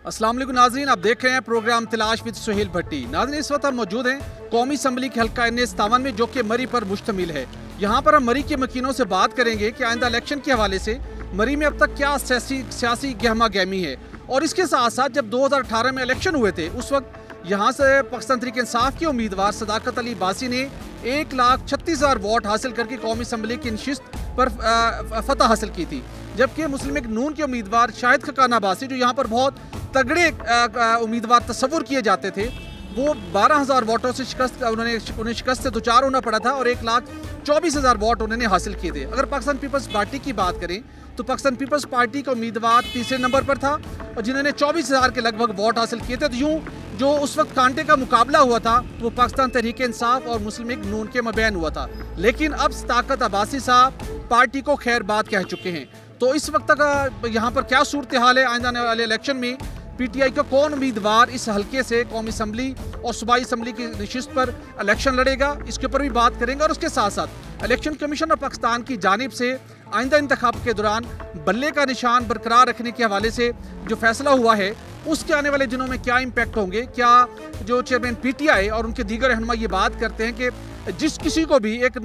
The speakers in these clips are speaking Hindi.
अस्सलाम वालेकुम नाज़रीन, आप देख रहे हैं प्रोग्राम तलाश विद सुहेल भट्टी। नाज़रीन, इस वक्त हम मौजूद हैं कौमी असम्बली के हल्का NA57 में, जो कि मरी पर मुश्तमिल है। यहाँ पर हम मरी के मकीनों से बात करेंगे कि आइंदा इलेक्शन के हवाले से मरी में अब तक क्या सियासी गहमा गहमी है। और इसके साथ साथ जब 2018 में इलेक्शन हुए थे, उस वक्त यहाँ से पाकिस्तान तहरीक इंसाफ के उम्मीदवार सदाकत अली बासी ने 1,36,000 वोट हासिल करके कौमी असम्बली की नशिस्त पर फतह हासिल की थी। जबकि मुस्लिम लीग नून के उम्मीदवार शाहिद खकान अब्बासी, जो यहाँ पर बहुत तगड़े उम्मीदवार तस्वुर किए जाते थे, वो 12,000 वोटों से उन्हें शिकस्त से दोचार होना पड़ा था और 1,24,000 वोट उन्होंने हासिल किए थे। अगर पाकिस्तान पीपल्स पार्टी की बात करें तो पाकिस्तान पीपल्स पार्टी का उम्मीदवार तीसरे नंबर पर था और जिन्होंने 24,000 के लगभग वोट हासिल किए थे। तो यूँ जो उस वक्त कांटे का मुकाबला हुआ था वो पाकिस्तान तहरीक इंसाफ और मुस्लिम लीग नून के मबैन हुआ था। लेकिन अब सदाकत अब्बासी साहब पार्टी को खैर बात कह चुके हैं। तो इस वक्त तक यहाँ पर क्या सूरत हाल है? आने वाले इलेक्शन में PTI का कौन उम्मीदवार इस हल्के से कौमी असम्बली और सूबाई असम्बली की नशिस्त पर इलेक्शन लड़ेगा, इसके ऊपर भी बात करेंगे। और उसके साथ साथ इलेक्शन कमीशन ऑफ पाकिस्तान की जानिब से आइंदा इंतखाब के दौरान बल्ले का निशान बरकरार रखने के हवाले से जो फैसला हुआ है, उसके आने वाले दिनों में क्या इम्पैक्ट होंगे। क्या जो चेयरमैन PTI और उनके दीगर रहनुमा ये बात करते हैं कि जिस किसी को भी एक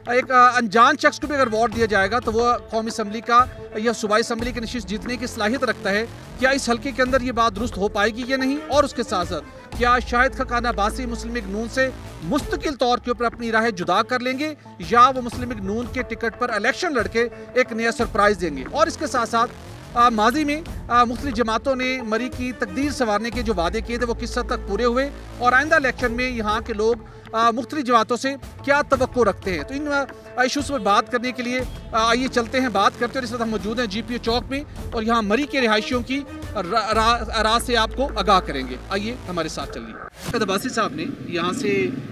अनजान शख्स को भी अगर वोट दिया जाएगा तो वो कौमी असम्बली का या सूबाई असम्बली की नशिस्त जीतने की सलाहियत रखता है, क्या इस हल्के के अंदर ये बात दुरुस्त हो पाएगी या नहीं? और उसके साथ साथ क्या शाहिद खकान अब्बासी मुस्लिम लीग नून से मुस्तकिल तौर के ऊपर अपनी राहें जुदा कर लेंगे या वो मुस्लिम लीग नून के टिकट पर इलेक्शन लड़के एक नया सरप्राइज देंगे? और इसके साथ साथ माजी में मुख्तलिफ जमातों ने मरी की तकदीर संवारने के जो वादे किए थे वो किस हद तक पूरे हुए और आइंदा इलेक्शन में यहाँ के लोग मुख्तलिफ जमातों से क्या तवक्को रखते हैं। तो इन इशूज़ पर बात करने के लिए आइए चलते हैं, बात करते हैं। इस वक्त हम मौजूद हैं GPO चौक में और यहाँ मरी के रिहायशियों की राज से आपको आगाह करेंगे। आइए हमारे साथ चलिए। अब्बासी साहब ने यहाँ से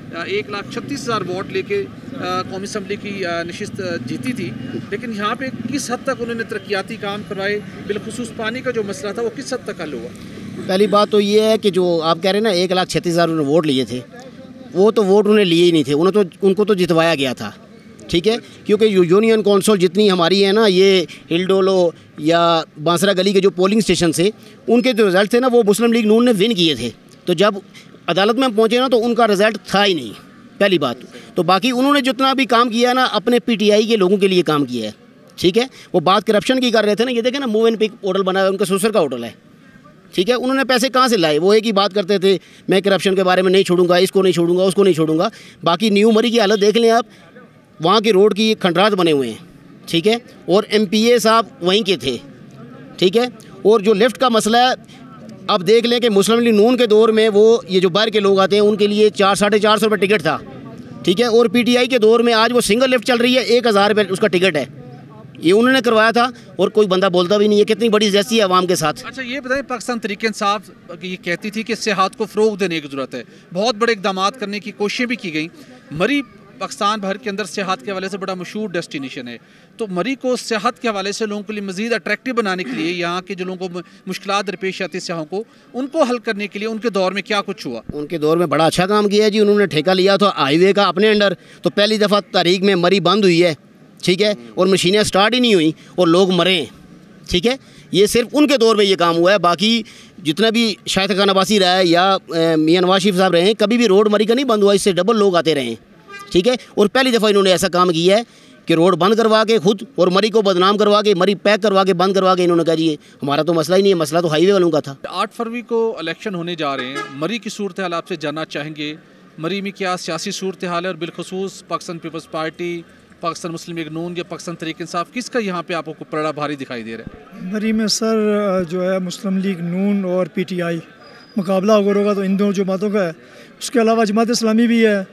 1,36,000 वोट लेके कौमी असम्बली की नशिस्त जीती थी, लेकिन यहाँ पे किस हद तक उन्होंने तरक्याती काम करवाए, बिलखुसूस पानी का जो मसला था वो किस हद तक हल हुआ? पहली बात तो ये है कि जो आप कह रहे हैं ना 1,36,000 उन्होंने वोट लिए थे, वो तो वोट उन्हें लिए ही नहीं थे, उनको तो जितवाया गया था, ठीक है। क्योंकि यूनियन कौंसिल जितनी हमारी है ना, ये हिलडोलो या बांसरा गली के जो पोलिंग स्टेशन से उनके जो रिज़ल्ट थे ना, वो मुस्लिम लीग नून ने विन किए थे। तो जब अदालत में पहुँचे ना तो उनका रिज़ल्ट था ही नहीं, पहली बात। तो बाकी उन्होंने जितना भी काम किया है ना, अपने PTI के लोगों के लिए काम किया है, ठीक है। वो बात करप्शन की कर रहे थे ना, ये देखें ना, मूव एंड पिक होटल बना है, उनका ससुर का होटल है, ठीक है। उन्होंने पैसे कहाँ से लाए? वो एक ही बात करते थे, मैं करप्शन के बारे में नहीं छोड़ूंगा, इसको नहीं छोड़ूंगा, उसको नहीं छोड़ूंगा। बाकी न्यू मरी की हालत देख लें आप, वहाँ के रोड की खंडरात बने हुए हैं, ठीक है। और MPA साहब वहीं के थे, ठीक है। और जो लिफ्ट का मसला है, अब देख लें कि मुस्लिम लीग नून के दौर में वो ये जो बाहर के लोग आते हैं उनके लिए 400-450 रुपये टिकट था, ठीक है। और PTI के दौर में आज वो सिंगल लिफ्ट चल रही है, 1,000 रुपये उसका टिकट है। ये उन्होंने करवाया था और कोई बंदा बोलता भी नहीं है। कितनी बड़ी ज़्यादती है अवाम के साथ। अच्छा, ये बताइए, पाकिस्तान तहरीक इंसाफ ये कहती थी कि सियाहत को फ़रोग देने की ज़रूरत है, बहुत बड़े इक़दाम करने की कोशिशें भी की गई। मरी पाकिस्तान भर के अंदर सियाहत के हवाले से बड़ा मशहूर डेस्टिनेशन है, तो मरी को सियाहत के हवाले से लोगों के लिए मज़ीद अट्रैक्टिव बनाने के लिए, यहाँ के जो लोगों को मुश्किलात दरपेश आती है सियाहों को, उनको हल करने के लिए उनके दौर में क्या कुछ हुआ? उनके दौर में बड़ा अच्छा काम किया है जी। उन्होंने ठेका लिया था हाईवे का अपने अंडर, तो पहली दफ़ा तारीख में मरी बंद हुई है, ठीक है। और मशीनें स्टार्ट ही नहीं हुई और लोग मरे हैं, ठीक है। ये सिर्फ उनके दौर में ये काम हुआ है। बाकी जितना भी शाहिद खकान अब्बासी रहा है या मियां नवाज शरीफ साहब रहे हैं, कभी भी रोड मरी का नहीं बंद हुआ, इससे डबल लोग आते रहे हैं, ठीक है। और पहली दफ़ा इन्होंने ऐसा काम किया है कि रोड बंद करवा के खुद और मरी को बदनाम करवा के, मरी पैक करवा के, बंद करवा के इन्होंने कहा जी हमारा तो मसला ही नहीं है, मसला तो हाईवे वालों का था। 8 फरवरी को इलेक्शन होने जा रहे हैं, मरी की सूरत हाल आपसे जानना चाहेंगे। मरी में क्या सियासी सूरत हाल है और बिलखुसूस पाकिस्तान पीपल्स पार्टी, पाकिस्तान मुस्लिम लीग नून या पाकिस्तान तहरीक इंसाफ, किसका यहाँ पे आपको पड़ा भारी दिखाई दे रहा है? मरी में सर जो है मुस्लिम लीग नून और PTI मुकाबला अगर होगा तो इन दोनों जमातों का है। उसके अलावा जमात इस्लामी भी है,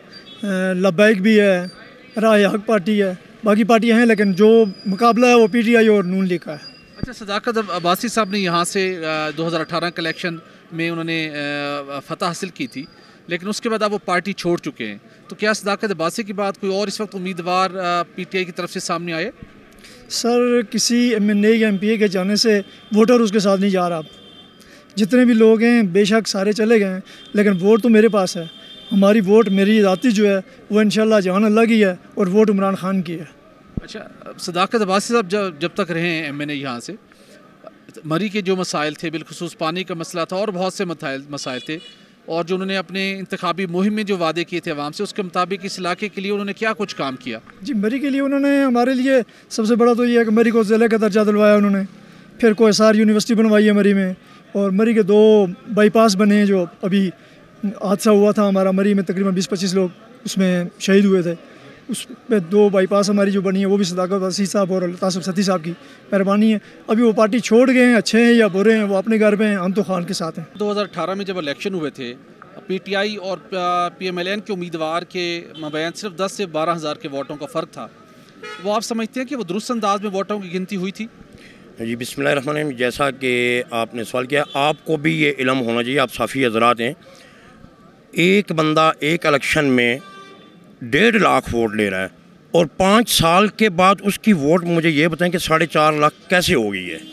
लब्बैक भी है, राय हक पार्टी है, बाकी पार्टियाँ हैं, लेकिन जो मुकाबला है वो PTI और नून लीग का है। अच्छा, सदाकत अब्बासी साहब ने यहाँ से 2018 के इलेक्शन में उन्होंने फतह हासिल की थी, लेकिन उसके बाद अब वो पार्टी छोड़ चुके हैं। तो क्या सदाकत अब्बासी की बात कोई और इस वक्त उम्मीदवार PTI की तरफ से सामने आए? सर किसी MNA या MPA के जाने से वोटर उसके साथ नहीं जा रहा। जितने भी लोग हैं बेशक सारे चले गए हैं, लेकिन वोट तो मेरे पास है। हमारी वोट मेरी ज़ाती जो है वो इंशाल्लाह जहान अल्लाह की है और वोट इमरान खान की है। अच्छा, सदाकत अब्बासी साहब जब तक रहे हैं MNA यहाँ से, मरी के जो मसाइल थे, बिलखुसूस पानी का मसला था और बहुत से मसाइल थे, और जो उन्होंने अपने इंतखाबी मुहिम में जो वादे किए थे आवाम से, उसके मुताबिक इस इलाके के लिए उन्होंने क्या कुछ काम किया? जी, मरी के लिए उन्होंने हमारे लिए सबसे बड़ा तो ये है कि मरी को ज़िले का दर्जा दिलवाया उन्होंने, फिर कोसार यूनिवर्सिटी बनवाई है मरी में, और मरी के 2 बाईपास बने हैं। जो अभी हादसा हुआ था हमारा मरी में, तकरीबन 20-25 लोग उसमें शहीद हुए थे, उस पे 2 बाईपास हमारी जो बनी है वो भी सदाकत वसी साहब और तासुफ सती साहब की मेहरबानी है। अभी वो पार्टी छोड़ गए हैं, अच्छे हैं या बुरे हैं, वो अपने घर में हैं, हम तो खान के साथ हैं। 2018 में जब इलेक्शन हुए थे, PTI और PMLN के उम्मीदवार के मबैन सिर्फ 10 से 12 हज़ार के वोटों का फ़र्क था, वो आप समझते हैं कि वो दुरुस्त अंदाज में वोटों की गिनती हुई थी? जी, बिस्मिल्लाहिर्रहमानिर्रहीम। जैसा कि आपने सवाल किया, आपको भी ये इल्म होना चाहिए, आप साफ़ी हज़रात हैं। एक बंदा एक इलेक्शन में 1.5 लाख वोट ले रहा है और 5 साल के बाद उसकी वोट मुझे ये बताएं कि 4.5 लाख कैसे हो गई है।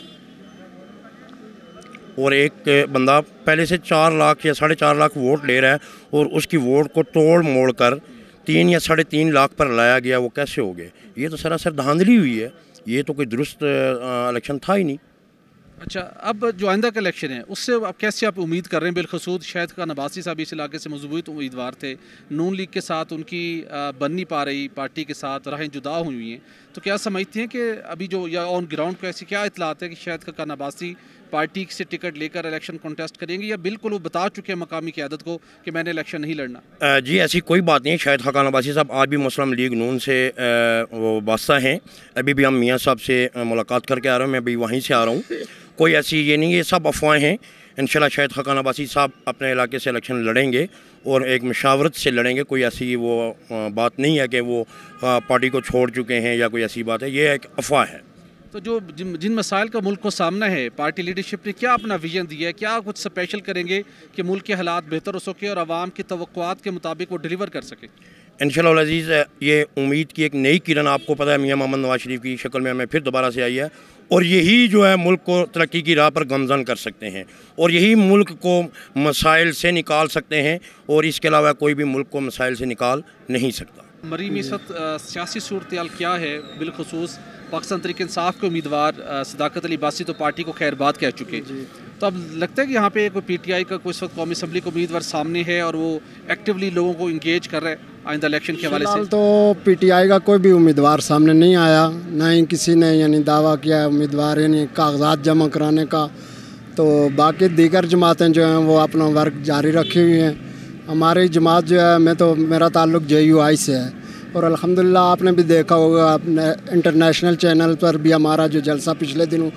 और एक बंदा पहले से 4 लाख या 4.5 लाख वोट ले रहा है और उसकी वोट को तोड़ मोड़ कर 3 या 3.5 लाख पर लाया गया, वो कैसे हो गए? ये तो सरासर धांधली हुई है, ये तो कोई दुरुस्त इलेक्शन था ही नहीं। अच्छा, अब जो आइंदा का इलेक्शन है उससे अब कैसे आप उम्मीद कर रहे हैं? बिलखसूस शायद खान अब्बासी साहब इस इलाके से मजबूत उम्मीदवार थे, नून लीग के साथ उनकी बन नहीं पा रही, पार्टी के साथ राहें जुदा हुई हैं, तो क्या समझती हैं कि अभी जो या ऑन ग्राउंड को ऐसी क्या इतलात है कि शायद खान अब्बासी पार्टी से टिकट लेकर इलेक्शन कॉन्टेस्ट करेंगे, या बिल्कुल वो बता चुके हैं मकामी क़यादत को कि मैंने इलेक्शन नहीं लड़ना? जी, ऐसी कोई बात नहीं है। शायद खान अब्बासी साहब आज भी मुस्लिम लीग नून से वो वास्ता हैं। अभी भी हम मियाँ साहब से मुलाकात करके आ रहे हैं, मैं अभी वहीं से आ रहा हूँ। कोई ऐसी ये नहीं, ये सब अफवाहें हैं। इंशाल्लाह शायद खान अब्बासी साहब अपने इलाके से इलेक्शन लड़ेंगे और एक मशावरत से लड़ेंगे। कोई ऐसी वो बात नहीं है कि वो पार्टी को छोड़ चुके हैं या कोई ऐसी बात है, ये एक अफवाह है। तो जो जिन मसाइल का मुल्क को सामना है, पार्टी लीडरशिप ने क्या अपना विजन दिया है? क्या कुछ स्पेशल करेंगे कि मुल्क के हालात बेहतर हो सके और आवाम की तवक्कुआत के मुताबिक वो डिलीवर कर सके? इंशाल्लाह अज़ीज़, ये उम्मीद की एक नई किरण, आपको पता है, मियाँ मोहम्मद नवाज शरीफ की शक्ल में हमें फिर दोबारा से आई है, और यही जो है मुल्क को तरक्की की राह पर गमज़न कर सकते हैं, और यही मुल्क को मसाइल से निकाल सकते हैं, और इसके अलावा कोई भी मुल्क को मसाइल से निकाल नहीं सकता। मरी में इस वक्त सियासी सूरत क्या है? बिलखसूस पाकिस्तान तहरीक इंसाफ के उम्मीदवार सदाकत अली अब्बासी तो पार्टी को खैर बात कह चुके, तो अब लगता है कि यहाँ पे कोई PTI का कोई इस वक्त कौमी असम्बली का उम्मीदवार सामने है और वो एक्टिवली लोगों को इंगेज कर रहा है आइंदा इलेक्शन के हवाले से? तो PTI का कोई भी उम्मीदवार सामने नहीं आया, ना ही किसी ने यानी दावा किया उम्मीदवार यानी कागजात जमा कराने का। तो बाकी दीगर जमातें जो हैं वो अपना वर्क जारी रखी हुई हैं। हमारी जमात जो है, मेरा ताल्लुक़ JUI से है, और अल्हम्दुलिल्लाह आपने भी देखा होगा, अपने इंटरनेशनल चैनल पर भी हमारा जो जलसा पिछले दिनों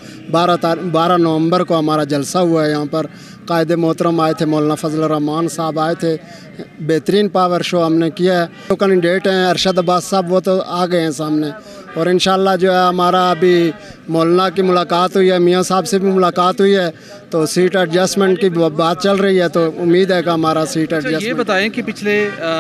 12 नवंबर को हमारा जलसा हुआ है। यहाँ पर कायदे मोहतरम आए थे, मौलाना फजल रहमान साहब आए थे, बेहतरीन पावर शो हमने किया है। तो कैंडिडेट हैं अरशद अब्बास साहब, वो तो आ गए हैं सामने, और इंशाल्लाह जो है हमारा अभी मौलाना की मुलाकात हुई है, मियाँ साहब से भी मुलाकात हुई है, तो सीट एडजस्टमेंट की बात चल रही है, तो उम्मीद है कि हमारा सीट एडजस्टमेंट। ये बताएं कि पिछले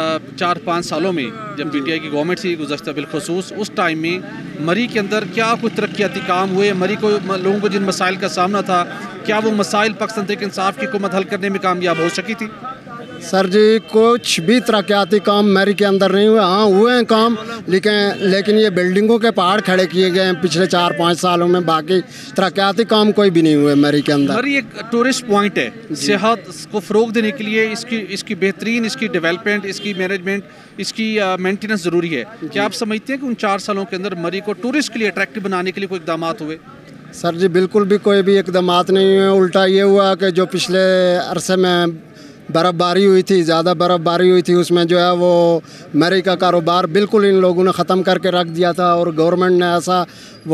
4-5 सालों में जब PTI की गवर्नमेंट थी गुज़श्ता बिलखसूस, उस टाइम में मरी के अंदर क्या कुछ तरक्याती काम हुए? मरी को लोगों को जिन मसाइल का सामना था, क्या वो मसाइल पाकिस्तान तहरीक इंसाफ की हुकूमत हल करने में कामयाब हो सकी थी? सर जी, कुछ भी तरक्याती काम मरी के अंदर नहीं हुए। हाँ, हुए हैं काम, लेकिन ये बिल्डिंगों के पहाड़ खड़े किए गए हैं पिछले 4-5 सालों में, बाकी तरक्याती काम कोई भी नहीं हुए मरी के अंदर। मरी एक टूरिस्ट पॉइंट है, सेहत को फ़रोग देने के लिए इसकी बेहतरीन, इसकी डेवलपमेंट, इसकी मैनेजमेंट, इसकी मेंटेनेंस ज़रूरी है। क्या आप समझते हैं कि उन 4 सालों के अंदर मरी को टूरिस्ट के लिए अट्रैक्टिव बनाने के लिए कोई इक़दाम हुए? सर जी, बिल्कुल भी कोई भी इक़दाम नहीं हुए। उल्टा ये हुआ कि जो पिछले अरसे में बर्फ़बारी हुई थी, ज़्यादा बर्फ़बारी हुई थी, उसमें जो है वो मरी का कारोबार बिल्कुल इन लोगों ने ख़त्म करके रख दिया था, और गवर्नमेंट ने ऐसा वो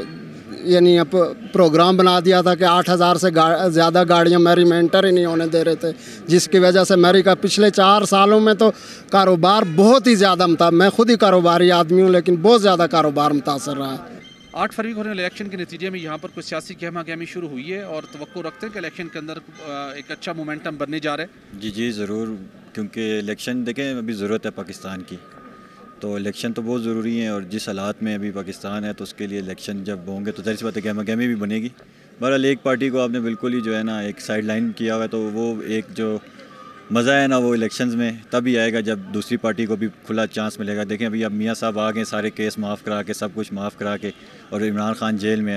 यानी प्रोग्राम बना दिया था कि 8000 से ज़्यादा गाड़ियाँ मरी में एंटर ही नहीं होने दे रहे थे, जिसकी वजह से मरी का पिछले 4 सालों में तो कारोबार बहुत ही ज़्यादा मैं खुद ही कारोबारी आदमी हूँ, लेकिन बहुत ज़्यादा कारोबार मुतासर रहा है। 8 फरवरी को होने वाले इलेक्शन के नतीजे में यहाँ पर कुछ सियासी गहमा गहमी शुरू हुई है, और तवक्को रखते हैं कि इलेक्शन के अंदर एक अच्छा मोमेंटम बनने जा रहा है? जी ज़रूर, क्योंकि इलेक्शन देखें अभी ज़रूरत है पाकिस्तान की, तो इलेक्शन तो बहुत ज़रूरी है, और जिस हालात में अभी पाकिस्तान है तो उसके लिए इलेक्शन जब होंगे तो ज़ाहिर सी बात है गहमा गहमी भी बनेगी। बहरहाल एक पार्टी को आपने बिल्कुल ही जो है ना एक साइड लाइन किया हुआ है, तो वो एक जो मज़ा है ना वो इलेक्शंस में तभी आएगा जब दूसरी पार्टी को भी खुला चांस मिलेगा। देखें अभी अब मियाँ साहब आ गए, सारे केस माफ़ करा के, सब कुछ माफ़ करा के, और इमरान खान जेल में है,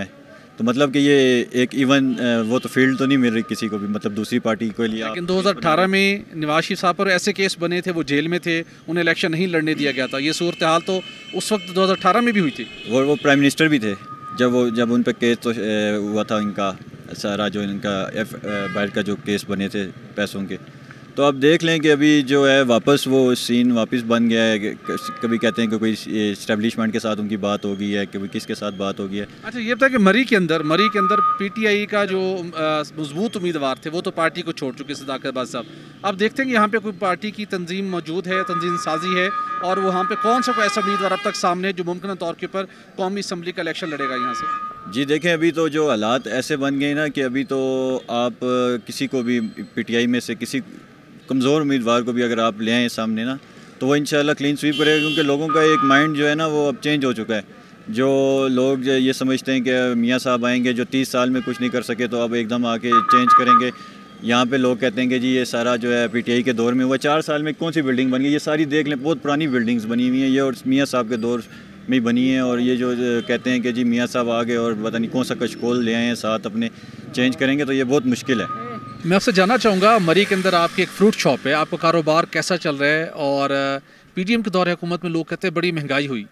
तो मतलब कि ये एक इवन वो तो फील्ड तो नहीं मिल रही किसी को भी, मतलब दूसरी पार्टी के लिए। लेकिन 2018 में नवाज शरीफ साहब पर ऐसे केस बने थे, वो जेल में थे, उन्हें इलेक्शन नहीं लड़ने दिया गया था। ये सूरत हाल तो उस वक्त 2018 में भी हुई थी। वो प्राइम मिनिस्टर भी थे जब उन पर केस तो हुआ था, इनका सारा जो इनका बाहर का जो केस बने थे पैसों के। तो अब देख लें कि अभी जो है वापस वो सीन वापस बन गया है। कभी कहते हैं कि कोई इस्टेब्लिशमेंट के साथ उनकी बात हो गई है, कभी किसके साथ बात हो गई है। अच्छा, ये बता कि मरी के अंदर पीटीआई का जो मजबूत उम्मीदवार थे वो तो पार्टी को छोड़ चुके सदाकत बाज़ साहब। अब देखते हैं कि यहाँ पे कोई पार्टी की तंजीम मौजूद है, तंजीम साजी है, और वहाँ पे कौन सा कोई ऐसा उम्मीदवार अब तक सामने जो मुमकिन तौर के ऊपर कौमी असम्बली का इलेक्शन लड़ेगा यहाँ से। जी देखें, अभी तो जो हालात ऐसे बन गए ना कि अभी तो आप किसी को भी पीटीआई में से किसी कमज़ोर उम्मीदवार को भी अगर आप ले आएँ सामने ना, तो वो इंशाल्लाह क्लीन स्वीप करेगा, क्योंकि लोगों का एक माइंड जो है ना वो अब चेंज हो चुका है। जो लोग ये समझते हैं कि मियाँ साहब आएंगे जो 30 साल में कुछ नहीं कर सके तो अब एकदम आके चेंज करेंगे। यहाँ पे लोग कहते हैं कि जी ये सारा जो है पीटीआई के दौर में हुआ, 4 साल में कौन सी बिल्डिंग बन गई, ये सारी देख लें, बहुत पुरानी बिल्डिंग्स बनी हुई हैं ये, और मियाँ साहब के दौर में बनी है। और ये जो कहते हैं कि जी मियाँ साहब आ गए और पता नहीं कौन सा कशकोल ले आए हैं साथ अपने, चेंज करेंगे, तो ये बहुत मुश्किल है। मैं आपसे जानना चाहूँगा, मरी के अंदर आपकी एक फ्रूट शॉप है, आपका कारोबार कैसा चल रहा है? और पीडीएम के दौर हुकूमत में लोग कहते हैं बड़ी महंगाई हुई,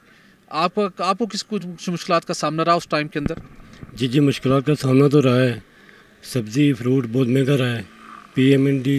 आपको किस कुछ मुश्किलात का सामना रहा उस टाइम के अंदर? जी मुश्किलात का सामना तो रहा है, सब्ज़ी फ्रूट बहुत महंगा रहा है, पीएमएनडी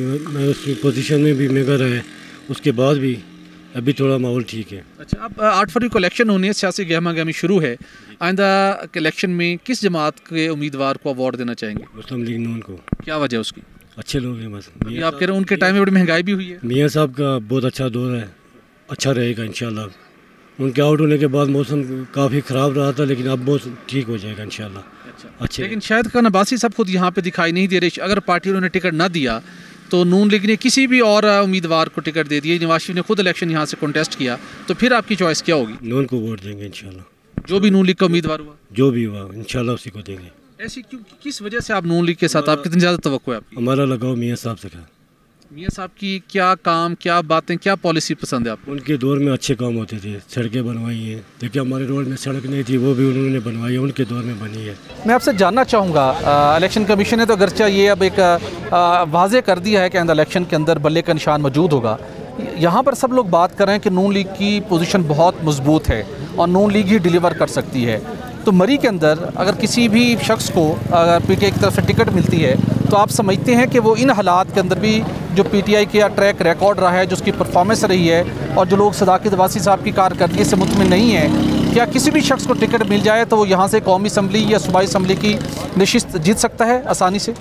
की पोजीशन में भी महंगा रहा है, उसके बाद भी अभी थोड़ा माहौल ठीक है। अच्छा, अब 8 फरवरी को इलेक्शन होनी है, सियासी गहमा गहमी शुरू है, आइंदा के इलेक्शन में किस जमात के उम्मीदवार को अवार्ड देना चाहेंगे? मुस्लिम लीग नून को। क्या वजह उसकी? अच्छे लोग हैं बस। आप कह रहे हैं उनके टाइम में बड़ी महंगाई भी हुई है। मियाँ साहब का बहुत अच्छा दौर है, अच्छा रहेगा इंशाल्लाह। उनके आउट होने के बाद मौसम काफ़ी ख़राब रहा था, लेकिन अब मौसम ठीक हो जाएगा इंशाल्लाह। अच्छा, लेकिन शायद खान अब्बासी साहब खुद यहाँ पे दिखाई नहीं दे रहे। अगर पार्टी ने टिकट ना दिया तो नून लीग ने किसी भी और उम्मीदवार को टिकट दे दिया, नवाज शरीफ ने खुद इलेक्शन यहाँ से कॉन्टेस्ट किया, तो फिर आपकी चॉइस क्या होगी? नून को वोट देंगे इंशाल्लाह। जो भी नून लीग का उम्मीदवार हुआ, जो भी हुआ इंशाल्लाह उसी को देंगे। ऐसी क्यों, किस वजह से आप नून लीग के साथ, आप कितनी ज़्यादा तवक्को है आपकी? हमारा लगाव मियाँ साहब से था। मियाँ साहब की क्या काम, क्या बातें, क्या पॉलिसी पसंद है आपको? उनके दौर में अच्छे काम होते थे, सड़कें बनवाई हैं। देखिए हमारे रोड में सड़क नहीं थी, वो भी उन्होंने बनवाई है, उनके दौर में बनी है। मैं आपसे जानना चाहूँगा, इलेक्शन कमीशन ने तो अगरचे ये अब एक वाज़े कर दिया है कि इलेक्शन के अंदर बल्ले का निशान मौजूद होगा। यहाँ पर सब लोग बात कर रहे हैं कि नून लीग की पोजीशन बहुत मजबूत है और नून लीग ही डिलीवर कर सकती है। तो मरी के अंदर अगर किसी भी शख्स को अगर पीटीआई की तरफ से टिकट मिलती है, तो आप समझते हैं कि वो इन हालात के अंदर भी जो पीटीआई का ट्रैक रिकॉर्ड रहा है, जो उसकी परफॉर्मेंस रही है, और जो लोग सदाकत वासी साहब की कारकर्दगी से मुतमिन नहीं है, क्या किसी भी शख्स को टिकट मिल जाए तो वो यहाँ से कौमी असम्बली या सूबाई असम्बली की नशिस्त जीत सकता है आसानी से?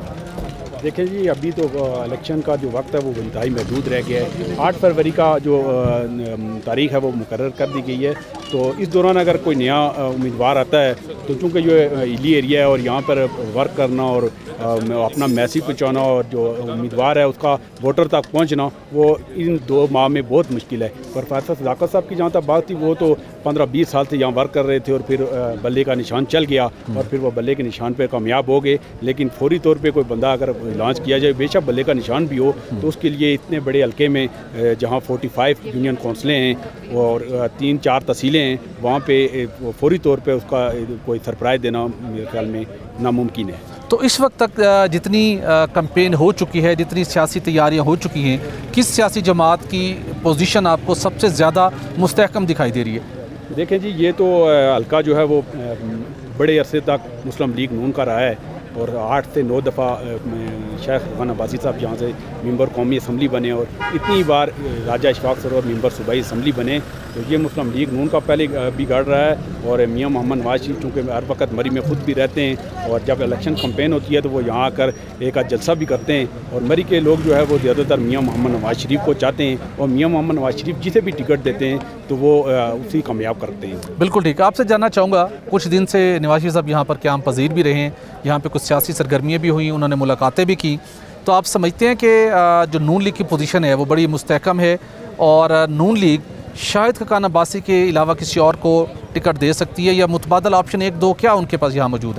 देखिए जी, अभी तो इलेक्शन का जो वक्त है वो इंतहाई महदूद रह गया है। 8 फरवरी का जो तारीख़ है वो मुकर्रर कर दी गई है। तो इस दौरान अगर कोई नया उम्मीदवार आता है तो चूँकि जो हिली एरिया है और यहाँ पर वर्क करना और अपना मैसेज पहुँचाना और जो उम्मीदवार है उसका वोटर तक पहुँचना, वो इन 2 माह में बहुत मुश्किल है। प्रोफेसर सदाकत साहब की जहाँ तक बात थी, वो तो 15-20 साल से यहाँ वर्क कर रहे थे और फिर बल्ले का निशान चल गया और फिर वो बल्ले के निशान पर कामयाब हो गए। लेकिन फौरी तौर पर कोई बंदा अगर लॉन्च किया जाए, बेशक बल्ले का निशान भी हो, तो उसके लिए इतने बड़े हल्के में जहाँ 45 यूनियन कौंसलें हैं और 3-4 तहसीलें हैं, वहाँ पे फौरी तौर पे उसका कोई सरप्राइज़ देना मेरे ख्याल में नामुमकिन है। तो इस वक्त तक जितनी कैंपेन हो चुकी है, जितनी सियासी तैयारियां हो चुकी हैं, किस सियासी जमात की पोजीशन आपको सबसे ज़्यादा मुस्तहकम दिखाई दे रही है? देखें जी, ये तो हल्का जो है वो बड़े अरसे तक मुस्लिम लीग नून का रहा है और 8 से 9 दफ़ा शेख खान अब्बासी साहब यहाँ से मेंबर कौमी असम्बली बने और इतनी बार राजा इशफाक सरोवर मेंबर सूबाई असम्बली बने। तो ये मुस्लिम लीग नून का पहले भी गढ़ रहा है। और मियाँ मोहम्मद नवाज शरीफ चूँकि हर वक्त मरी में ख़ुद भी रहते हैं और जब इलेक्शन कैंपेन होती है तो वो यहाँ आकर एक आध जलसा भी करते हैं और मरी के लोग जो है वो ज़्यादातर मियाँ मोहम्मद नवाज शरीफ को चाहते हैं और मियाँ मोहम्मद नवाज शरीफ जिसे भी टिकट देते हैं तो वो उसी कामयाब करते हैं। बिल्कुल ठीक। आपसे जानना चाहूँगा, कुछ दिन से नवाज शरीफ साहब यहाँ पर क़याम पजीर भी रहे हैं, यहाँ पर कुछ सियासी सरगर्मियाँ भी हुई, उन्होंने मुलाकातें भी की, तो आप समझते हैं कि जो नून लीग की पोजीशन है वो बड़ी मुस्तहकम है और नून लीग शाहिद खान अब्बासी के अलावा किसी और को टिकट दे सकती है, या मुतबादल ऑप्शन 1-2 क्या उनके पास यहाँ मौजूद हैं?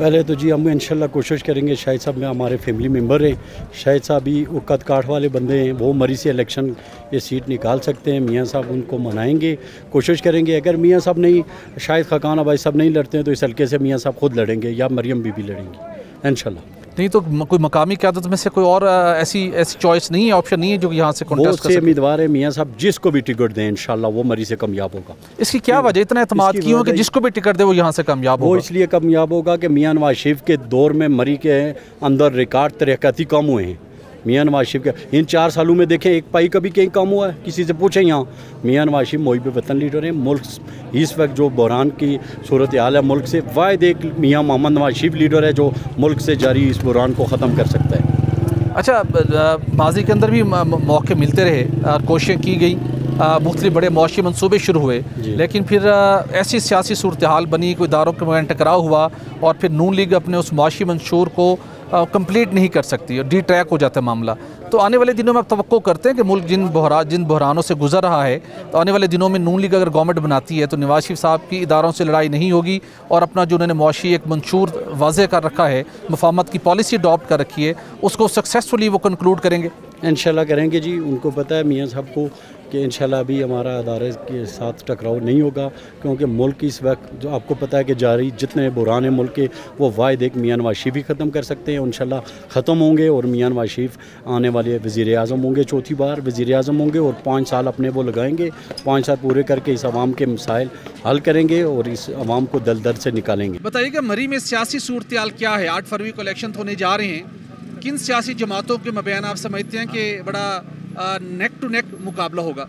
पहले तो जी हम इंशाल्लाह कोशिश करेंगे, शाहिद साहब में हमारे फैमिली मेम्बर हैं, शाहिद साहब भी उकत काठ वाले बंदे हैं, वो मरी से इलेक्शन ये सीट निकाल सकते हैं, मियाँ साहब उनको मनाएंगे, कोशिश करेंगे। अगर मियाँ साहब नहीं, शायद खकाना भाई साहब नहीं लड़ते हैं तो इस हल्के से मियाँ साहब खुद लड़ेंगे या मरियम बीबी लड़ेंगी इंशाल्लाह। नहीं तो कोई मकामी क़यादत में से कोई और ऐसी चॉइस नहीं है, ऑप्शन नहीं है जो यहाँ से कॉन्टेस्ट कर सके? उम्मीदवार है मियाँ साहब, जिसको भी टिकट दें इंशाल्लाह वो मरी से कामयाब होगा। इसकी क्या वजह, इतना एतमाद क्यों है कि जिसको भी टिकट दे वो यहाँ से कामयाब होगा? वो इसलिए कामयाब होगा कि मियाँ नवाज शरीफ के दौर में मरी के अंदर रिकॉर्ड तरक्याती काम हुए हैं। मियाँ नवाज शरीफ के इन 4 सालों में देखें एक पाई कभी कहीं काम हुआ है? किसी से पूछें यहाँ। मियाँ नवाज शरीफ मुहिब वतन लीडर हैं। मुल्क इस वक्त जो बहरान की सूरत हाल है मुल्क से, वाहिद एक मियाँ मोहम्मद नवाज शरीफ लीडर है जो मुल्क से जारी इस बहरान को ख़त्म कर सकता है। अच्छा, माजी के अंदर भी मौके मिलते रहे, कोशिशें की गई, मुख्तलिफ बड़े मुआशी मनसूबे शुरू हुए, लेकिन फिर ऐसी सियासी सूरत हाल बनी, कोई इदारों के में टकराव हुआ और फिर नून लीग अपने उस मुआशी मंशूर को कंप्लीट नहीं कर सकती और डी ट्रैक हो जाता है मामला। तो आने वाले दिनों में आप तवक्को करते हैं कि मुल्क जिन बहरानों से गुजर रहा है, तो आने वाले दिनों में नून लीग अगर गवर्नमेंट बनाती है तो नवाज शरीफ साहब की इदारों से लड़ाई नहीं होगी और अपना जो उन्होंने मुआशी एक मंशूर वाज़े कर रखा है, मुफाहमत की पॉलिसी अडॉप्ट कर रखी है, उसको सक्सेसफुली वो कंक्लूड करेंगे? इंशाल्लाह करेंगे जी। उनको पता है मियाँ साहब को कि इंशाल्लाह अभी हमारा अदारे के साथ टकराव नहीं होगा, क्योंकि मुल्क इस वक्त जो आपको पता है कि जारी जितने बुरान हैं मुल्क के, वो वाहिद एक मियाँ नवाज शरीफ भी ख़त्म कर सकते हैं। इंशाल्लाह ख़त्म होंगे और मियाँ नवाज शरीफ आने वाले वज़ीर आज़म होंगे, चौथी बार वज़ीर आज़म होंगे और 5 साल अपने वो लगाएंगे। 5 साल पूरे करके इस आवाम के मसाइल हल करेंगे और इस आवाम को दल दर से निकालेंगे। बताइएगा मरी में सियासी सूरत हाल क्या है? 8 फरवरी को इलेक्शन होने जा रहे हैं, किन सियासी जमातों के मबैन आप समझते हैं कि बड़ा नेक टू नेक मुकाबला होगा?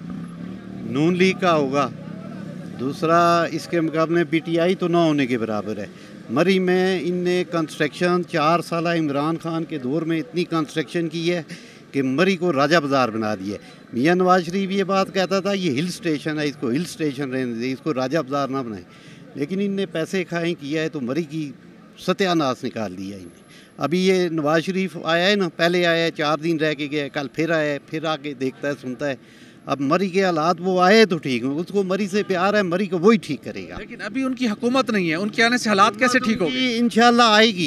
नून लीग का होगा, दूसरा इसके मुकाबले PTI तो ना होने के बराबर है। मरी में इनने कंस्ट्रक्शन 4 साल इमरान खान के दौर में इतनी कंस्ट्रक्शन की है कि मरी को राजा बाज़ार बना दिया है। मियाँ नवाज शरीफ ये बात कहता था ये हिल स्टेशन है, इसको हिल स्टेशन रहने दे, इसको राजा बाज़ार ना बनाए, लेकिन इनने पैसे खाएँ किया है तो मरी की सत्यानाश निकाल दिया इन्हें। अभी ये नवाज शरीफ आया है ना, पहले आया है 4 दिन रह के गया, कल फिर आया है, फिर आके देखता है सुनता है। अब मरी के हालात वो आए तो ठीक है, उसको मरी से प्यार है, मरी को वही ठीक करेगा। लेकिन अभी उनकी हुकूमत नहीं है, उनके आने से हालात कैसे ठीक होगी? इंशाल्लाह आएगी।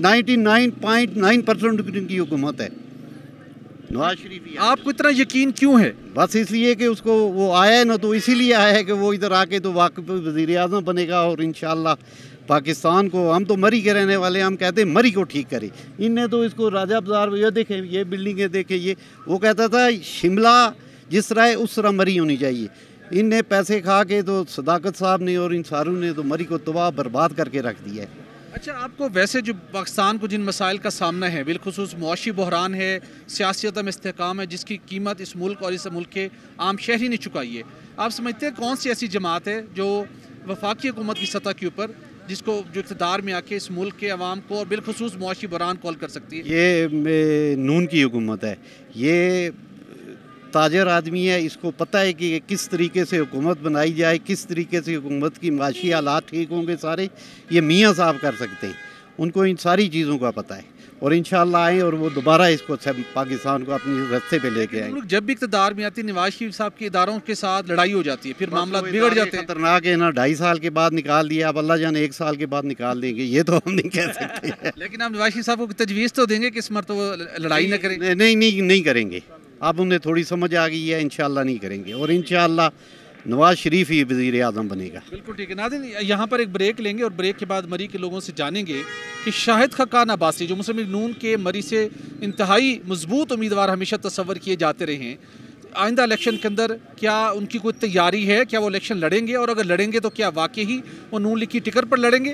99.9% उनकी हुकूमत है नवाज शरीफ। आपको इतना यकीन क्यों है? बस इसलिए कि उसको वो आया है ना, तो इसीलिए आया है कि वो इधर आके तो वाकई वज़ीर आज़म बनेगा और इंशाल्लाह पाकिस्तान को, हम तो मरी के रहने वाले, हम कहते हैं मरी को ठीक करे। इनने तो इसको राजा बाज़ार, ये देखें ये बिल्डिंगें देखें, ये वो कहता था शिमला जिस तरह है उस तरह मरी होनी चाहिए। इनने पैसे खा के तो सदाकत साहब ने और इन सारों ने तो मरी को तबाह बर्बाद करके रख दिया है। अच्छा, आपको वैसे जो पाकिस्तान को जिन मसाइल का सामना है, बिलखुसूस मुआशी बहरान है, सियासी अदम इस्तेहकाम है, जिसकी कीमत इस मुल्क और इस मुल्क के आम शहरी ने चुकाई है, आप समझते हैं कौन सी ऐसी जमात है जो वफाकी हुकूमत की सतह के ऊपर जिसको जो इक़्तिदार में आके इस मुल्क के अवाम को और बिलखुसूस मुआशी बहरान कॉल कर सकती है? ये नून की हुकूमत है, ये ताजर आदमी है, इसको पता है कि किस तरीके से हुकूमत बनाई जाए, किस तरीके से हुकूमत की माशी हालात ठीक होंगे सारे, ये मियाँ साहब कर सकते हैं। उनको इन सारी चीज़ों का पता है और इंशाल्लाह आए और वो दोबारा इसको पाकिस्तान को अपनी रास्ते पे लेके आए। जब भी इक़्तिदार में आती है नवाज शरीफ साहब के इदारों के साथ लड़ाई हो जाती है, फिर मामला बिगड़ जाते हैं। खतरनाक है ना, 2.5 साल के बाद निकाल दिया, अब अल्लाह जाने 1 साल के बाद निकाल देंगे, ये तो हम नहीं कह सकते। लेकिन आप नवाज शरीफ साहब को तजवीज़ तो देंगे कि इस मरतबा लड़ाई न करें? नहीं करेंगे। अब उन्हें थोड़ी समझ आ गई है, इंशाल्लाह नहीं करेंगे और इंशाल्लाह नवाज शरीफ ही वज़ीर आज़म बनेगा। बिल्कुल ठीक है। नाज़रीन, यहाँ पर एक ब्रेक लेंगे और ब्रेक के बाद मरी के लोगों से जानेंगे कि शाहिद खकान अब्बासी जो मुस्लिम लीग नून के मरी से इंतहाई मजबूत उम्मीदवार हमेशा तस्वर किए जाते रहे हैं, आइंदा इलेक्शन के अंदर क्या उनकी कोई तैयारी है? क्या वो इलेक्शन लड़ेंगे और अगर लड़ेंगे तो क्या वाकई ही वो नून लीग की टिकट पर लड़ेंगे?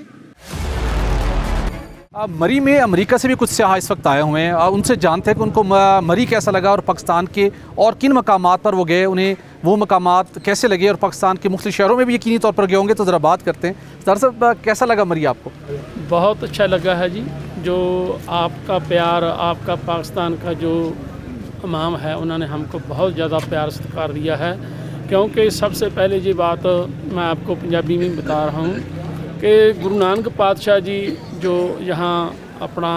मरी में अमेरिका से भी कुछ सयाह इस वक्त आए हुए हैं, उनसे जानते हैं कि उनको मरी कैसा लगा और पाकिस्तान के और किन मकामात पर वो गए, उन्हें वो मकामात कैसे लगे और पाकिस्तान के मुख्तलिफ शहरों में भी यकीनी तौर पर गए होंगे। तो ज़रा बात करते हैं। दरअसल कैसा लगा मरी आपको? बहुत अच्छा लगा है जी, जो आपका प्यार, आपका पाकिस्तान का जो इमाम है, उन्होंने हमको बहुत ज़्यादा प्यार सत्कार दिया है। क्योंकि सबसे पहले ये बात मैं आपको पंजाबी में बता रहा हूँ कि गुरु नानक पातशाह जी जो यहाँ अपना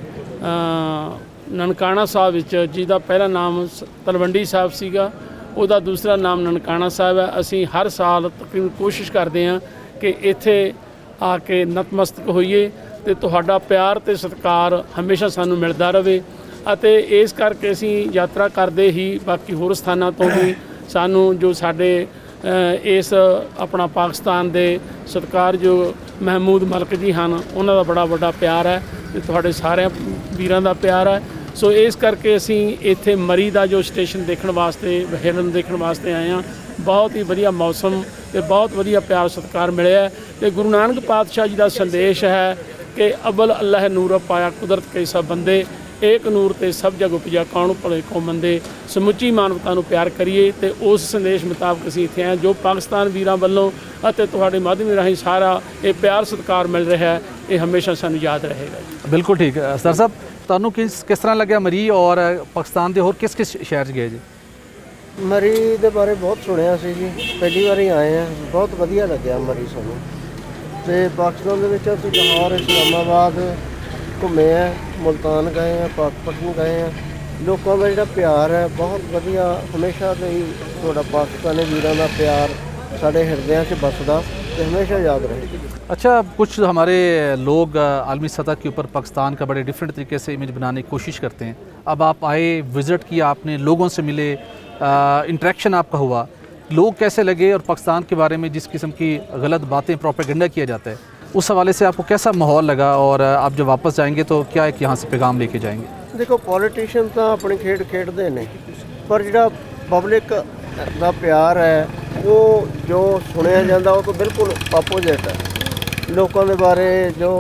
ननकाना साहब विच जिसका पहला नाम तलवंडी साहब सीगा, ਉਹਦਾ दूसरा नाम ननकाना साहब है। असी हर साल तकरीबन कोशिश करते हैं कि इत्थे आके नतमस्तक होइए ਤੇ ਤੁਹਾਡਾ ਪਿਆਰ ਤੇ ਸਤਿਕਾਰ ਹਮੇਸ਼ਾ ਸਾਨੂੰ ਮਿਲਦਾ ਰਹੇ। ਅਤੇ ਇਸ ਕਰਕੇ ਅਸੀਂ ਯਾਤਰਾ ਕਰਦੇ ਹੀ ਬਾਕੀ ਹੋਰ ਸਥਾਨਾਂ ਤੋਂ ਵੀ ਸਾਨੂੰ ਜੋ ਸਾਡੇ ਇਸ ਆਪਣਾ ਪਾਕਿਸਤਾਨ ਦੇ ਸਤਿਕਾਰਯੋਗ ਮਹਿਮੂਦ ਮਲਕ ਜੀ ਹਨ, ਉਹਨਾਂ ਦਾ ਬੜਾ ਵੱਡਾ ਪਿਆਰ ਹੈ ਤੇ ਤੁਹਾਡੇ ਸਾਰਿਆਂ ਵੀਰਾਂ ਦਾ ਪਿਆਰ ਹੈ। ਸੋ ਇਸ ਕਰਕੇ ਅਸੀਂ ਇੱਥੇ ਮਰੀ ਦਾ ਜੋ ਸਟੇਸ਼ਨ ਦੇਖਣ ਵਾਸਤੇ, ਹਿਰਨ ਦੇਖਣ ਵਾਸਤੇ ਆਏ ਹਾਂ। ਬਹੁਤ ਹੀ ਵਧੀਆ ਮੌਸਮ ਤੇ ਬਹੁਤ ਵਧੀਆ ਪਿਆਰ ਸਤਿਕਾਰ ਮਿਲਿਆ ਤੇ ਗੁਰੂ ਨਾਨਕ ਪਾਤਸ਼ਾਹ ਜੀ ਦਾ ਸੰਦੇਸ਼ ਹੈ ਕਿ ਅਵਲ ਅੱਲਾਹ ਨੂਰ ਪਾਇਆ ਕੁਦਰਤ ਕੇ ਸਭ ਬੰਦੇ, एक ਨੂਰ ਤੇ ਸਭ ਜਗ ਉਪਜਿਆ ਕੌਣ ਭਲੇ ਕੋ ਮੰਦੇ। ਸਮੁੱਚੀ ਮਾਨਵਤਾ ਨੂੰ ਪਿਆਰ ਕਰੀਏ ਤੇ ਉਸ ਸੰਦੇਸ਼ ਮੁਤਾਬਕ ਅਸੀਂ ਇੱਥੇ ਆਏ ਜੋ ਪਾਕਿਸਤਾਨ ਵੀਰਾਂ ਵੱਲੋਂ ਅਤੇ ਤੁਹਾਡੇ ਮਾਧਿਅਮ ਰਾਹੀਂ ਸਾਰਾ ਇਹ ਪਿਆਰ ਸਤਿਕਾਰ ਮਿਲ ਰਿਹਾ ਹੈ, ਇਹ ਹਮੇਸ਼ਾ ਸਾਨੂੰ ਯਾਦ ਰਹੇਗਾ। ਬਿਲਕੁਲ ਠੀਕ ਹੈ ਸਰ ਸਾਹਿਬ, ਤੁਹਾਨੂੰ ਕਿਸ ਤਰ੍ਹਾਂ ਲੱਗਿਆ ਮਰੀ ਔਰ ਪਾਕਿਸਤਾਨ ਦੇ ਹੋਰ ਕਿਸ ਸ਼ਹਿਰ 'ਚ ਗਏ ਜੀ? ਮਰੀ ਦੇ ਬਾਰੇ ਬਹੁਤ ਸੁਣਿਆ ਸੀ ਜੀ, ਪਹਿਲੀ ਵਾਰੀ ਆਏ ਹਾਂ, ਬਹੁਤ ਵਧੀਆ ਲੱਗਿਆ ਮਰੀ ਸਾਨੂੰ। ਤੇ ਪਾਕਿਸਤਾਨ ਦੇ ਵਿੱਚ ਅਸੀਂ ਲਾਹੌਰ, ਇਸਲਾਮਾਬਾਦ ਘੁੰਮੇ ਆ, ਮੁਲਤਾਨ ਗਏ ਆ, ਪਾਕਪਟਨ ਗਏ ਆ। ਲੋਕਾਂ ਦਾ ਜਿਹੜਾ ਪਿਆਰ ਹੈ ਬਹੁਤ ਵਧੀਆ, ਹਮੇਸ਼ਾ ਲਈ ਤੁਹਾਡਾ पाकिस्तानी ਵੀਰਾਂ ਦਾ ਪਿਆਰ साढ़े हृदय से बसदा तो हमेशा याद रहेगी। अच्छा, कुछ हमारे लोग आलमी सतह के ऊपर पाकिस्तान का बड़े डिफरेंट तरीके से इमेज बनाने की कोशिश करते हैं। अब आप आए, विज़िट किया, आपने लोगों से मिले, इंटरेक्शन आपका हुआ, लोग कैसे लगे और पाकिस्तान के बारे में जिस किस्म की गलत बातें प्रोपेगेंडा किया जाता है उस हवाले से आपको कैसा माहौल लगा और आप जब वापस जाएंगे तो क्या एक यहाँ से पैगाम लेके जाएंगे? देखो, पॉलिटिशियन तो अपनी खेड खेडते हैं, पर जो पब्लिक का प्यार है वो जो सुनिया जाता वो तो बिल्कुल अपोजिट है। लोगों के बारे जो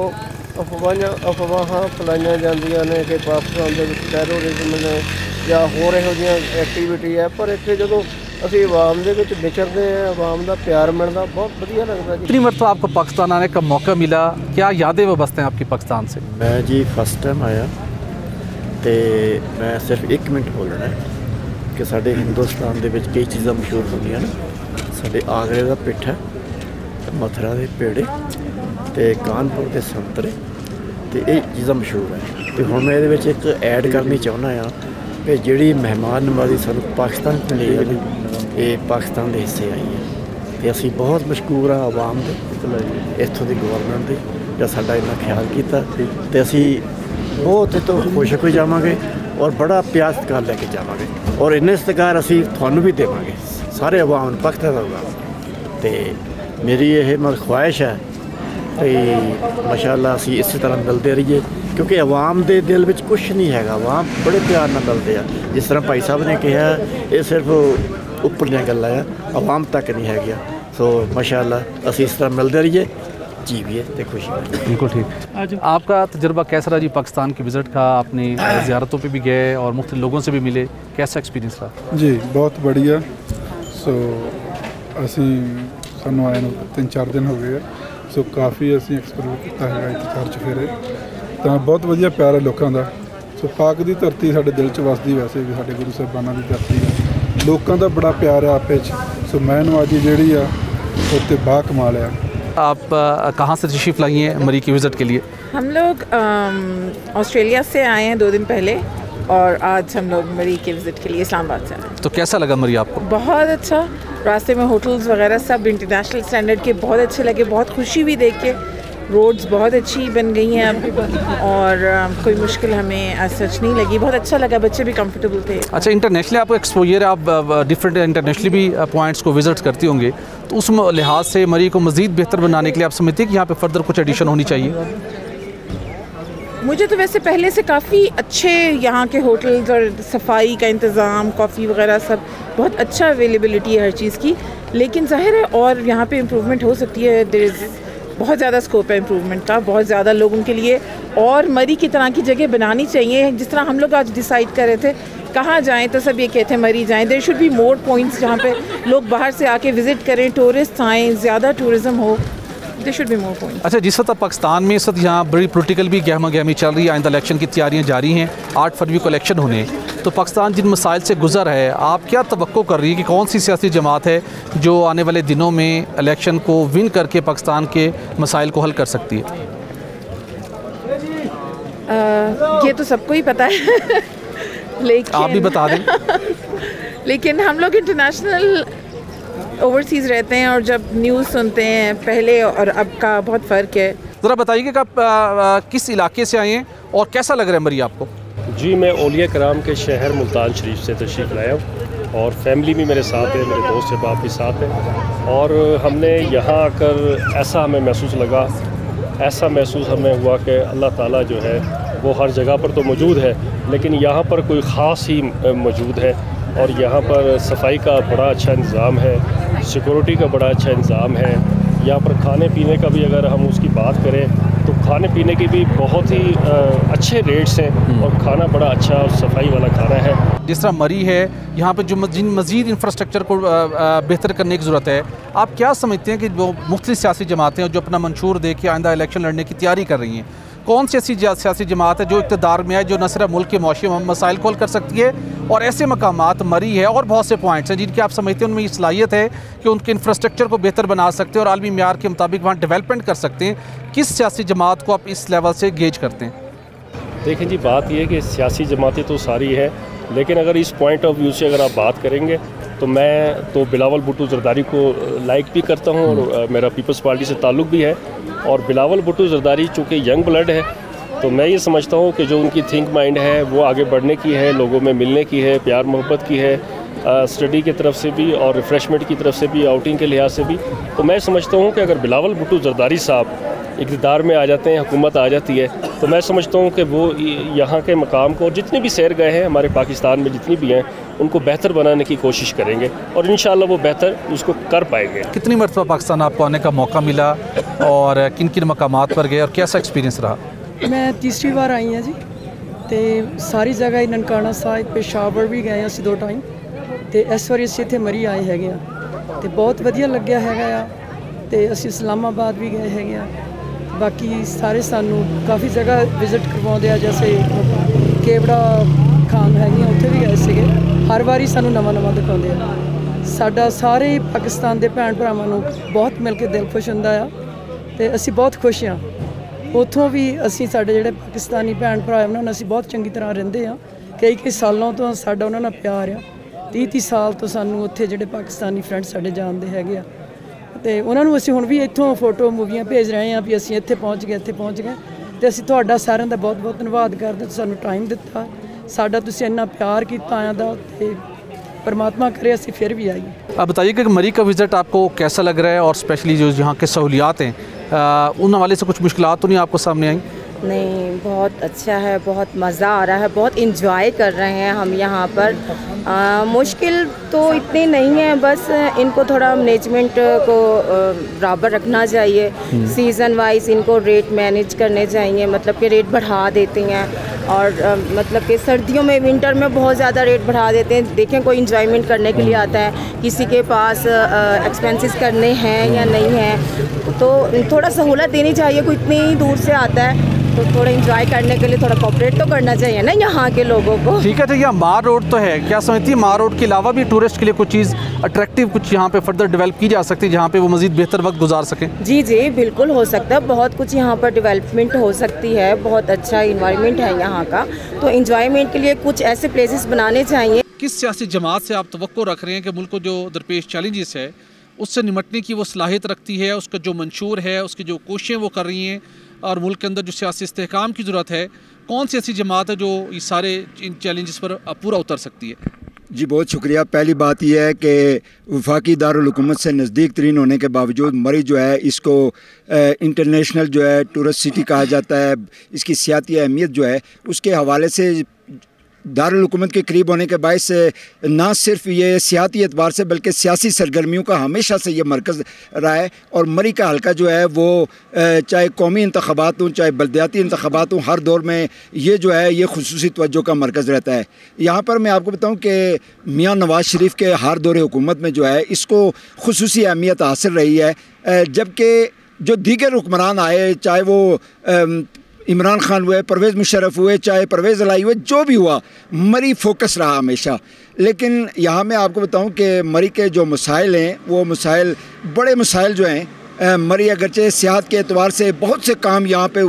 अफवाह फैलाइया जांदियां ने कि पाकिस्तान के टैरोरिज्म ने या होर इहो जिहियां एक्टिविटी है, पर इत्थे जदों असीं आवाम दे विच विचरदे हैं, आवाम का प्यार मिलता बहुत वधिया लगता जी। कितनी मरतबा आपको पाकिस्तान आने का मौका मिला, क्या यादें वाबस्ते हैं आपकी पाकिस्तान से? मैं जी फर्स्ट टाइम आया तो मैं सिर्फ 1 मिनट बोलना है कि साढ़े हिंदुस्तान दे विच कई चीज़ां मशहूर होंदियां ने। साढ़े आगरे का पिट्ठा, मथुरा के पेड़े तो कानपुर के संतरे, तो ये चीज़ां मशहूर है। तो हुण मैं ये एक ऐड करनी चाहुंदा हाँ कि जिहड़ी मेहमान नवाजी सानूं पाकिस्तान मिली है ये पाकिस्तान के हिस्से आई है। तो असीं बहुत मशकूर हाँ आवाम दे, इत्थों की गवर्नमेंट की जो साडा इन्ना ख्याल किया। तो असीं बहुत तो खुश हो जावांगे और बड़ा प्यार सत्कार लैके जावांगे और इन्ने सत्कार असीं तुहानूं भी देवांगे सारे आवाम पाकिस्तान आवाम। तो मेरी यह मतलब ख्वाहिश है कि माशाअल्लाह असीं इस तरह मिलते रहिए क्योंकि आवाम के दिल में कुछ नहीं है, आवाम बड़े प्यार नाल मिलते हैं। जिस तरह भाई साहब ने कहा ये सिर्फ उपरलियां गल्लां है, आवाम तक नहीं है। सो माशाअल्लाह असीं इस तरह मिलते रहिए, जीविए तो खुशी। बिल्कुल ठीक। आपका तजुर्बा कैसा रहा जी पाकिस्तान की विज़िट का? आपने ज़ियारतों पे भी गए और मुख्तलिफ लोगों से भी मिले, कैसा एक्सपीरियंस रहा? जी बहुत बढ़िया। सो असी सानू आए 3-4 दिन हो गए, सो काफ़ी असी एक्सप्लोर किया है इत्थे चर्च फेरे, तो बहुत वधिया प्यार है लोगों का। सो पाक की धरती साडे दिल च वसदी, वैसे भी साडे गुरु साहिबाना की धरती है, लोगों का बड़ा प्यार है आपे च। सो मैं नवाजी जिहड़ी आ उत्ते बा कमाल है। आप कहाँ से तशरीफ़ लाई हैं मरी की विज़िट के लिए? हम लोग ऑस्ट्रेलिया से आए हैं 2 दिन पहले और आज हम लोग मरी के विज़िट के लिए इस्लामाबाद से आए। तो कैसा लगा मरी आपको? बहुत अच्छा, रास्ते में होटल्स वगैरह सब इंटरनेशनल स्टैंडर्ड के बहुत अच्छे लगे, बहुत खुशी भी देख के। रोड्स बहुत अच्छी बन गई हैं अब और कोई मुश्किल हमें आज सच नहीं लगी, बहुत अच्छा लगा, बच्चे भी कंफर्टेबल थे। अच्छा, इंटरनेशनली आपको एक्सपोजर है, आप डिफरेंट इंटरनेशनली भी पॉइंट्स को विज़िट करती होंगे, तो उस लिहाज से मरी को मज़ीद बेहतर बनाने के लिए आप समझते हैं कि यहाँ पे फर्दर कुछ एडिशन होनी चाहिए? मुझे तो वैसे पहले से काफ़ी अच्छे यहाँ के होटल्स और सफाई का इंतज़ाम, कॉफ़ी वगैरह सब बहुत अच्छा अवेलेबिलिटी है हर चीज़ की, लेकिन ज़ाहिर है और यहाँ पे इम्प्रूवमेंट हो सकती है। देयर इज़ बहुत ज़्यादा स्कोप है इम्प्रूवमेंट का, बहुत ज़्यादा लोगों के लिए, और मरी की तरह की जगह बनानी चाहिए। जिस तरह हम लोग आज डिसाइड कर रहे थे कहाँ जाएं, तो सब ये कहते हैं मरी जाएं। There should be more points जहाँ पे लोग बाहर से आके विज़िट करें, टूरिस्ट आएँ, ज़्यादा टूरिज़म हो। There should be more points. अच्छा, जिस वक्त पाकिस्तान में इस वक्त यहाँ बड़ी पोलिटिकल भी गहमा गहमी चल रही है, आइंदा इलेक्शन की तैयारियाँ जारी हैं, 8 फरवरी को इलेक्शन होने, तो पाकिस्तान जिन मसाइल से गुजर है, आप क्या तवक्को कर रही है कि कौन सी सियासी जमात है जो आने वाले दिनों में इलेक्शन को विन करके पाकिस्तान के मसाइल को हल कर सकती है? ये तो सबको ही पता है लेकिन आप भी बता दें। लेकिन हम लोग इंटरनेशनल ओवरसीज़ रहते हैं और जब न्यूज़ सुनते हैं पहले और अब का बहुत फ़र्क है। ज़रा बताइए कि आप किस इलाके से आए हैं और कैसा लग रहा है मरी आपको? जी, मैं औलिया कराम के शहर मुल्तान शरीफ से तशरीफ़ लाया हूँ और फैमिली भी मेरे साथ है, मेरे दोस्त अहबाब भी साथ हैं। और हमने यहाँ आकर ऐसा हमें महसूस लगा, ऐसा महसूस हमें हुआ कि अल्लाह ताला जो है वो हर जगह पर तो मौजूद है, लेकिन यहाँ पर कोई ख़ास ही मौजूद है। और यहाँ पर सफाई का बड़ा अच्छा इंतज़ाम है, सिक्योरिटी का बड़ा अच्छा इंतज़ाम है। यहाँ पर खाने पीने का भी अगर हम उसकी बात करें तो खाने पीने के भी बहुत ही अच्छे रेट्स हैं और खाना बड़ा अच्छा और सफाई वाला खाना है। जिस तरह मरी है, यहाँ पर जो मज़ीद इंफ्रास्ट्रक्चर को बेहतर करने की ज़रूरत है, आप क्या समझते हैं कि जो मुख्तलिफ सियासी जमातें जो अपना मंशूर दे के आइंदा इलेक्शन लड़ने की तैयारी कर रही हैं, कौन सी ऐसी सियासी जमात है जो इक़्तिदार में है जो न सिर्फ मुल्क के मौशी मसाइल को हल कर सकती है, और ऐसे मकामात मरी है और बहुत से पॉइंट्स हैं जिनकी आप समझते हैं उनमें ये सलाहियत है कि उनके इंफ्रास्ट्रक्चर को बेहतर बना सकते हैं और आलमी मेयार के मुताबिक वहाँ डेवलपमेंट कर सकते हैं? किस सियासी जमात को आप इस लेवल से गेज करते हैं? देखें जी, बात यह है कि सियासी जमातें तो सारी हैं, लेकिन अगर इस पॉइंट ऑफ व्यू से अगर आप बात करेंगे तो मैं तो बिलावल भुट्टो जरदारी को लाइक भी करता हूँ और मेरा पीपल्स पार्टी से ताल्लुक़ भी है। और बिलावल भुट्टो जरदारी चूँकि यंग ब्लड है, तो मैं ये समझता हूँ कि जो उनकी थिंक माइंड है वो आगे बढ़ने की है, लोगों में मिलने की है, प्यार मोहब्बत की है, स्टडी की तरफ से भी और रिफ़्रेशमेंट की तरफ से भी, आउटिंग के लिहाज से भी। तो मैं समझता हूँ कि अगर बिलावल भुट्टो जरदारी साहब इक़्तिदार में आ जाते हैं, हुकूमत आ जाती है, तो मैं समझता हूँ कि वो यहाँ के मकाम को, और जितने भी सैर गए हैं हमारे पाकिस्तान में जितनी भी हैं, उनको बेहतर बनाने की कोशिश करेंगे और इंशाअल्लाह वो बेहतर उसको कर पाएंगे। कितनी मरतबा पाकिस्तान आपको आने का मौका मिला और किन किन मकामात पर गए और कैसा एक्सपीरियंस रहा? मैं तीसरी बार आई हाँ जी, तो सारी जगह ननकाना साहिब, पेशावर भी गए असीं 2 टाइम, तो इस बार असीं इत्थे मरी आए हैगे आ, तो बहुत वधिया लग्या हैगा आ। तो असीं इस्लामाबाद भी गए हैगे आ, बाकी सारे सानू काफ़ी जगह विजिट करवाउंदे आ, जैसे केवड़ा खान हैगी उत्थे भी गए सीगे। हर वारी सानू नवां नवां दिखाउंदे आ। साडा सारे पाकिस्तान दे भैन भरावां नू बहुत मिल के दिल खुश हुंदा आ, ते असीं बहुत खुश हाँ। ਉੱਥੋਂ ਵੀ ਅਸੀਂ ਸਾਡੇ ਜਿਹੜੇ ਪਾਕਿਸਤਾਨੀ ਭੈਣ ਭਰਾ ਉਹਨਾਂ ਨਾਲ ਅਸੀਂ ਬਹੁਤ ਚੰਗੀ ਤਰ੍ਹਾਂ ਰਹਿੰਦੇ ਆ। ਕਈ ਸਾਲਾਂ ਤੋਂ ਸਾਡਾ ਉਹਨਾਂ ਨਾਲ ਪਿਆਰ ਆ। 30 ਸਾਲ ਤੋਂ ਸਾਨੂੰ ਉੱਥੇ ਜਿਹੜੇ ਪਾਕਿਸਤਾਨੀ ਫਰੈਂਡ ਸਾਡੇ ਜਾਣਦੇ ਹੈਗੇ ਆ, ਤੇ ਉਹਨਾਂ ਨੂੰ ਅਸੀਂ ਹੁਣ ਵੀ ਇੱਥੋਂ ਫੋਟੋ ਮੂਵੀਆਂ ਭੇਜ ਰਹੇ ਆ ਵੀ ਅਸੀਂ ਇੱਥੇ ਪਹੁੰਚ ਗਏ, ਇੱਥੇ ਪਹੁੰਚ ਗਏ। ਤੇ ਅਸੀਂ ਤੁਹਾਡਾ ਸਾਰਿਆਂ ਦਾ ਬਹੁਤ ਬਹੁਤ ਧੰਨਵਾਦ ਕਰਦੇ, ਤੁਸੀਂ ਸਾਨੂੰ ਟਾਈਮ ਦਿੱਤਾ, ਸਾਡਾ ਤੁਸੀਂ ਇੰਨਾ प्यार किया आया दा, ते परमात्मा करे असी फिर भी आइए। आप बताइए कि मरी का विज़िट आपको कैसा लग रहा है और स्पेशली जो यहाँ के सहूलियात हैं उन हवाले से कुछ मुश्किलात तो नहीं आपको सामने आई? नहीं, बहुत अच्छा है, बहुत मज़ा आ रहा है, बहुत इंजॉय कर रहे हैं हम यहाँ पर। मुश्किल तो इतनी नहीं है, बस इनको थोड़ा मैनेजमेंट को बराबर रखना चाहिए। सीज़न वाइज इनको रेट मैनेज करने चाहिए, मतलब कि रेट बढ़ा देते हैं और मतलब कि सर्दियों में, विंटर में बहुत ज़्यादा रेट बढ़ा देते हैं। देखें, कोई इंजॉयमेंट करने के लिए आता है, किसी के पास एक्सपेंसेस करने हैं या नहीं हैं, तो थोड़ा सहूलत देनी चाहिए। कोई इतनी दूर से आता है तो थोड़ा इंजॉय करने के लिए थोड़ा कोऑपरेट तो करना चाहिए ना यहाँ के लोगों को। ठीक है, तो यहाँ मार रोड तो है, क्या समझती है मार रोड के अलावा भी टूरिस्ट के लिए कुछ चीज़ अट्रैक्टिव कुछ यहाँ पे फर्दर डेवलप की जा सकती है जहाँ पे वो मज़ीद बेहतर वक्त गुजार सकें? जी जी, बिल्कुल हो सकता है, बहुत कुछ यहाँ पर डेवलपमेंट हो सकती है, बहुत अच्छा इन्वायरमेंट है यहाँ का, तो इंजॉयमेंट के लिए कुछ ऐसे प्लेसेस बनाने चाहिए। किस सियासी जमात से आप तवक्को रख रहे हैं कि मुल्क को जो दरपेश चैलेंजेस है उससे निमटने की वो सलाहियत रखती है, उसका जो मंशूर है, उसकी जो कोशिशें वो कर रही हैं, और मुल्क के अंदर जो सियासी इस्तेहकाम की ज़रूरत है, कौन सी ऐसी जमात है जो इस सारे इन चैलेंजेस पर पूरा उतर सकती है? जी बहुत शुक्रिया। पहली बात यह है कि वफाकी दारुल हुकूमत से नज़दीक तरीन होने के बावजूद मरी जो है इसको इंटरनेशनल जो है टूरिस्ट सिटी कहा जाता है। इसकी सियाती अहमियत जो है उसके हवाले से दारुल हुकूमत के करीब होने के बायस ना सिर्फ ये सियाती एतबार से बल्कि सियासी सरगर्मियों का हमेशा से ये मरकज़ रहा है। और मरी का हल्का जो है वो चाहे कौमी इंतख़ाबात हों चाहे बल्दियाती इंतख़ाबात हों, हर दौर में ये जो है ये खुसूसी तवज्जो का मरकज़ रहता है। यहाँ पर मैं आपको बताऊँ कि मियाँ नवाज़ शरीफ के हर दौर हुकूमत में जो है इसको खुसूसी अहमियत हासिल रही है, जबकि जो दीगर हुक्मरान आए, चाहे वो इमरान खान हुए, परवेज़ मुशर्रफ हुए, चाहे परवेज़ इलाही हुए, जो भी हुआ मरी फोकस रहा हमेशा। लेकिन यहाँ मैं आपको बताऊँ कि मरी के जो मसाइल हैं वो मसाइल बड़े मसाइल जो हैं, मरी अगरचे सियाहत के एतबार से बहुत से काम यहाँ पे हुए,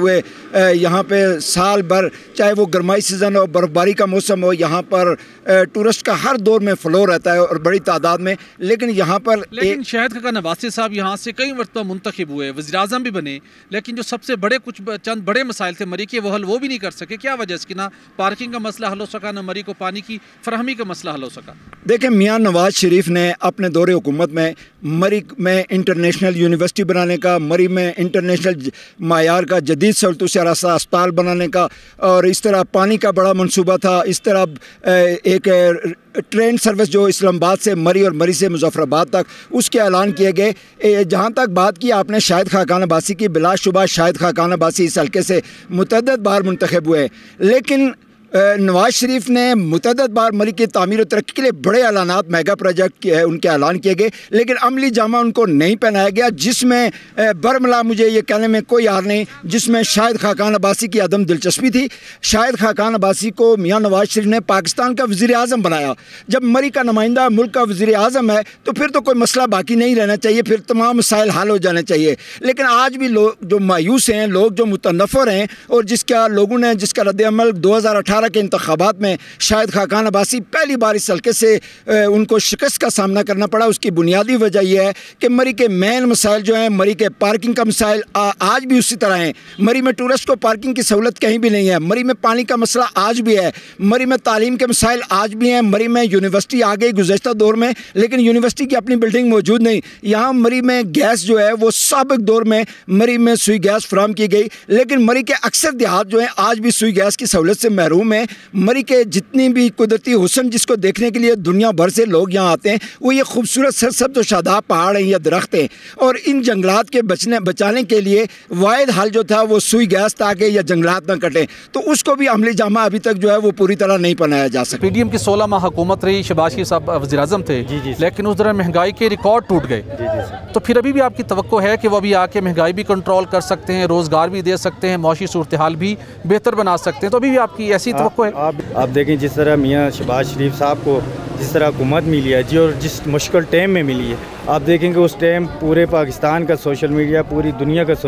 यहाँ पे साल भर चाहे वो गर्माई सीज़न हो, बर्फ़बारी का मौसम हो, यहाँ पर टूरिस्ट का हर दौर में फ़्लो रहता है और बड़ी तादाद में। लेकिन यहाँ पर शाहिद खाकान अब्बासी साहब यहाँ से कई मरतबा मुंतखब हुए, वज़ीर-ए-आज़म भी बने, लेकिन जो सबसे बड़े कुछ चंद बड़े मसाइल थे मरी के वो हल वो भी नहीं कर सके। क्या वजह इसकी? ना पार्किंग का मसला हल हो सका, ना मरी को पानी की फरहमी का मसला हल हो सका। देखें, मियाँ नवाज शरीफ ने अपने दौरे हुकूमत में मरी में इंटरनेशनल यूनिवर्सिटी बनाने का, मरी में इंटरनेशनल मायार का जदीद सहूलतों से आरास्ता अस्पताल बनाने का, और इस तरह पानी का बड़ा मंसूबा था। इस तरह एक ट्रेन सर्विस जो इस्लामाबाद से मरी और मरी से मुजफ्फराबाद तक, उसके ऐलान किए गए। जहाँ तक बात की आपने शाहिद खाकान अब्बासी की, बिलाशुबा शाहिद खाकान अब्बासी इस हल्के से मुतअद्दिद बार मुंतखब हुए, लेकिन नवाज शरीफ ने मुतअद्दिद बार मरी की तामीर और तरक्की के लिए बड़े ऐलानात, मेगा प्रोजेक्ट उनके ऐलान किए गए, लेकिन अमली जामा उनको नहीं पहनाया गया, जिसमें बरमला मुझे ये कहने में कोई यार नहीं, जिसमें शाहिद खाकान अब्बासी की अदम दिलचस्पी थी। शाहिद खाकान अब्बासी को मियाँ नवाज शरीफ ने पाकिस्तान का वज़ीर-ए-आज़म बनाया। जब मरी का नुमाइंदा मुल्क का वज़ीर-ए-आज़म है तो फिर तो कोई मसला बाकी नहीं रहना चाहिए, फिर तमाम मसाइल हल हो जाने चाहिए। लेकिन आज भी लोग जो मायूस हैं, लोग जो मुतनफ़र हैं, और जिसका लोगों ने जिसका रद्द-ए-अमल 2018 के इंतखाबात में शाहिद खाकान अब्बासी पहली बार इस हल्के से उनको शिकस्त का सामना करना पड़ा, उसकी बुनियादी वजह यह है कि मरी के मेन मसाइल जो हैं, मरी के पार्किंग का मसाइल आज भी उसी तरह हैं। मरी में टूरिस्ट को पार्किंग की सहूलत कहीं भी नहीं है। मरी में पानी का मसला आज भी है। मरी में तालीम के मसाइल आज भी हैं। मरी में यूनिवर्सिटी आ गई गुज़श्ता दौर में, लेकिन यूनिवर्सिटी की अपनी बिल्डिंग मौजूद नहीं। यहाँ मरी में गैस जो है वो साबिक दौर में मरी में सुई गैस फराम की गई, लेकिन मरी के अक्सर देहात जो हैं आज भी सुई गैस की सहूलत से महरूम है। मरी के जितनी भी कुदरती हुस्न जिसको देखने के लिए दुनिया भर से लोग यहाँ आते हैं, वो ये खूबसूरत सरसब्ज़ और शादाब पहाड़ हैं या दरख्त हैं, और इन जंगलात के बचाने के लिए वाहिद हल जो था वो सुई गैस ताकि या जंगलात न कटें, तो उसको भी अमली जामा अभी तक जो है वो पूरी तरह नहीं पहनाया जा सका। पीडीएम की 16 माह हुकूमत रही, शहबाज शरीफ साहब वज़ीर-ए-आज़म थे, लेकिन उस दौरान महंगाई के रिकॉर्ड टूट गए। तो फिर अभी भी आपकी तवक्को है कि वो अभी आके महंगाई भी कंट्रोल कर सकते हैं, रोज़गार भी दे सकते हैं, मौशी सूरत हाल भी बेहतर बना सकते हैं? तो अभी भी आपकी ऐसी तवक्को है? आप देखें जिस तरह मियाँ शहबाज शरीफ साहब को जिस तरह हुकूमत मिली है जी, और जिस मुश्किल टाइम में मिली है, आप देखेंगे उस टाइम पूरे पाकिस्तान का सोशल मीडिया, पूरी दुनिया का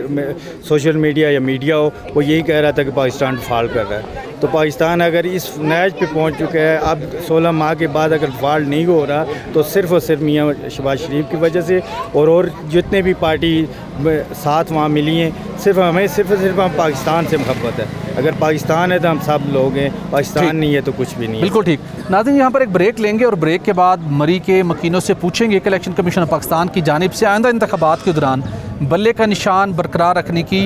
सोशल मीडिया या मीडिया हो, वो यही कह रहा था कि पाकिस्तान फॉल कर रहा है। तो पाकिस्तान अगर इस नैज पे पहुंच चुका है, अब 16 माह के बाद अगर फॉल नहीं हो रहा तो सिर्फ़ और सिर्फ मियाँ शहबाज शरीफ की वजह से, और जितने भी पार्टी साथ वहाँ मिली हैं, हमें सिर्फ हम पाकिस्तान से मोहब्बत है। अगर पाकिस्तान है तो हम सब लोग हैं, पाकिस्तान नहीं है तो कुछ भी नहीं है। बिल्कुल ठीक। नाज़रीन, यहाँ पर एक ब्रेक लेंगे और ब्रेक के बाद मरी के मकीनों से पूछेंगे कि इलेक्शन कमीशन पाकिस्तान की जानिब से आइंदा इंतखाबात के दौरान बल्ले का निशान बरकरार रखने की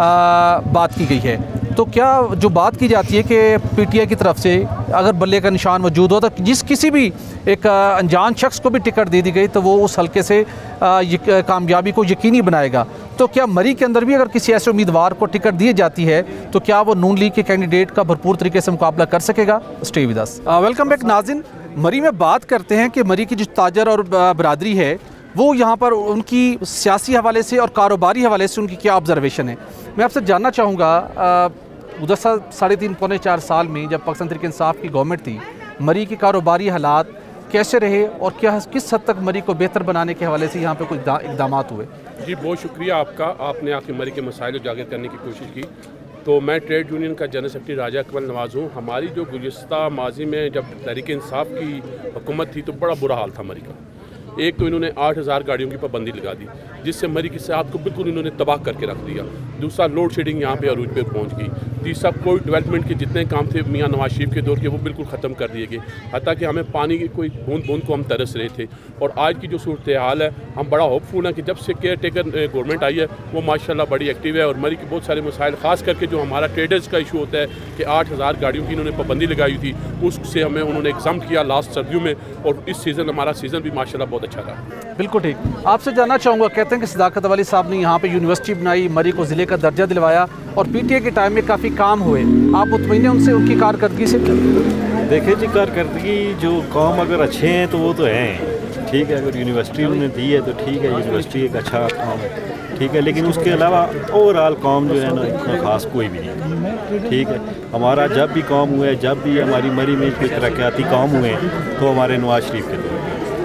बात की गई है। तो क्या जो बात की जाती है कि पीटीआई की तरफ से अगर बल्ले का निशान मौजूद हो तो जिस किसी भी एक अनजान शख्स को भी टिकट दे दी गई तो वो उस हल्के से कामयाबी को यकीनी बनाएगा। तो क्या मरी के अंदर भी अगर किसी ऐसे उम्मीदवार को टिकट दी जाती है तो क्या वो नून लीग के कैंडिडेट का भरपूर तरीके से मुकाबला कर सकेगा? Stay with us. Welcome back नाज़रीन। मरी में बात करते हैं कि मरी की जो ताजर और बरादरी है वो यहाँ पर उनकी सियासी हवाले से और कारोबारी हवाले से उनकी क्या ऑब्जर्वेशन है। मैं आपसे जानना चाहूँगा, गुज़श्ता 3.5-4 साल में जब पाकिस्तान तहरीक इंसाफ की गवर्नमेंट थी, मरी के कारोबारी हालात कैसे रहे और क्या किस हद तक मरी को बेहतर बनाने के हवाले से यहाँ पे कुछ इक़दाम हुए? जी बहुत शुक्रिया आपका, आपने आके मरी के मसाइल उजागर करने की कोशिश की। तो मैं ट्रेड यूनियन का जनरल सेक्रेटरी राजा अकमल नवाज़ हूँ। हमारी जो गुज़श्ता माजी में जब तहरीक इंसाफ की हुकूमत थी तो बड़ा बुरा हाल था मरी का। एक तो इन्होंने 8000 गाड़ियों की पाबंदी लगा दी, जिससे मरी की सेहत को बिल्कुल इन्होंने तबाह करके रख दिया। दूसरा, लोड शेडिंग यहाँ पे अरूज पे पहुँच गई। तीसरा, कोई डेवलपमेंट के जितने काम थे मियाँ नवाज शरीफ के दौर के वो बिल्कुल ख़त्म कर दिए गए, हत्ता कि हमें पानी की कोई बूंद बूंद को हम तरस रहे थे। और आज की जो सूरत हाल है, हम बड़ा होपफुल हैं कि जब से केयर टेकर गवर्नमेंट आई है वो माशाल्लाह बड़ी एक्टिव है। और मरी के बहुत सारे मसाइल, ख़ास करके जो हमारा ट्रेडर्स का इशू होता है कि 8000 गाड़ियों की इन्होंने पाबंदी लगाई थी, उससे हमें उन्होंने एग्जाम किया लास्ट सर्व्यू में, और इस सीज़न हमारा सीज़न भी माशाल्लाह बहुत अच्छा रहा। बिल्कुल ठीक। आपसे जानना चाहूँगा, कहते हैं कि सदाकत वाली साहब ने यहाँ पे यूनिवर्सिटी बनाई, मरी को ज़िले का दर्जा दिलवाया और पीटीआई के टाइम में काफ़ी काम हुए, आप मुतमईन हैं उनसे, उनकी कारकर्दगी से? देखिए जी, कारकर्दगी जो काम अगर अच्छे हैं तो वो तो हैं, ठीक है। अगर यूनिवर्सिटी उन्होंने दी है तो ठीक है, यूनिवर्सिटी एक अच्छा काम है, ठीक है। लेकिन उसके अलावा ओवरऑल काम जो है ना इतना ख़ास कोई भी नहीं, ठीक है। हमारा जब भी काम हुआ है, जब भी हमारी मरी में कोई तरक्याती काम हुए हैं तो हमारे नवाज शरीफ के दौर में,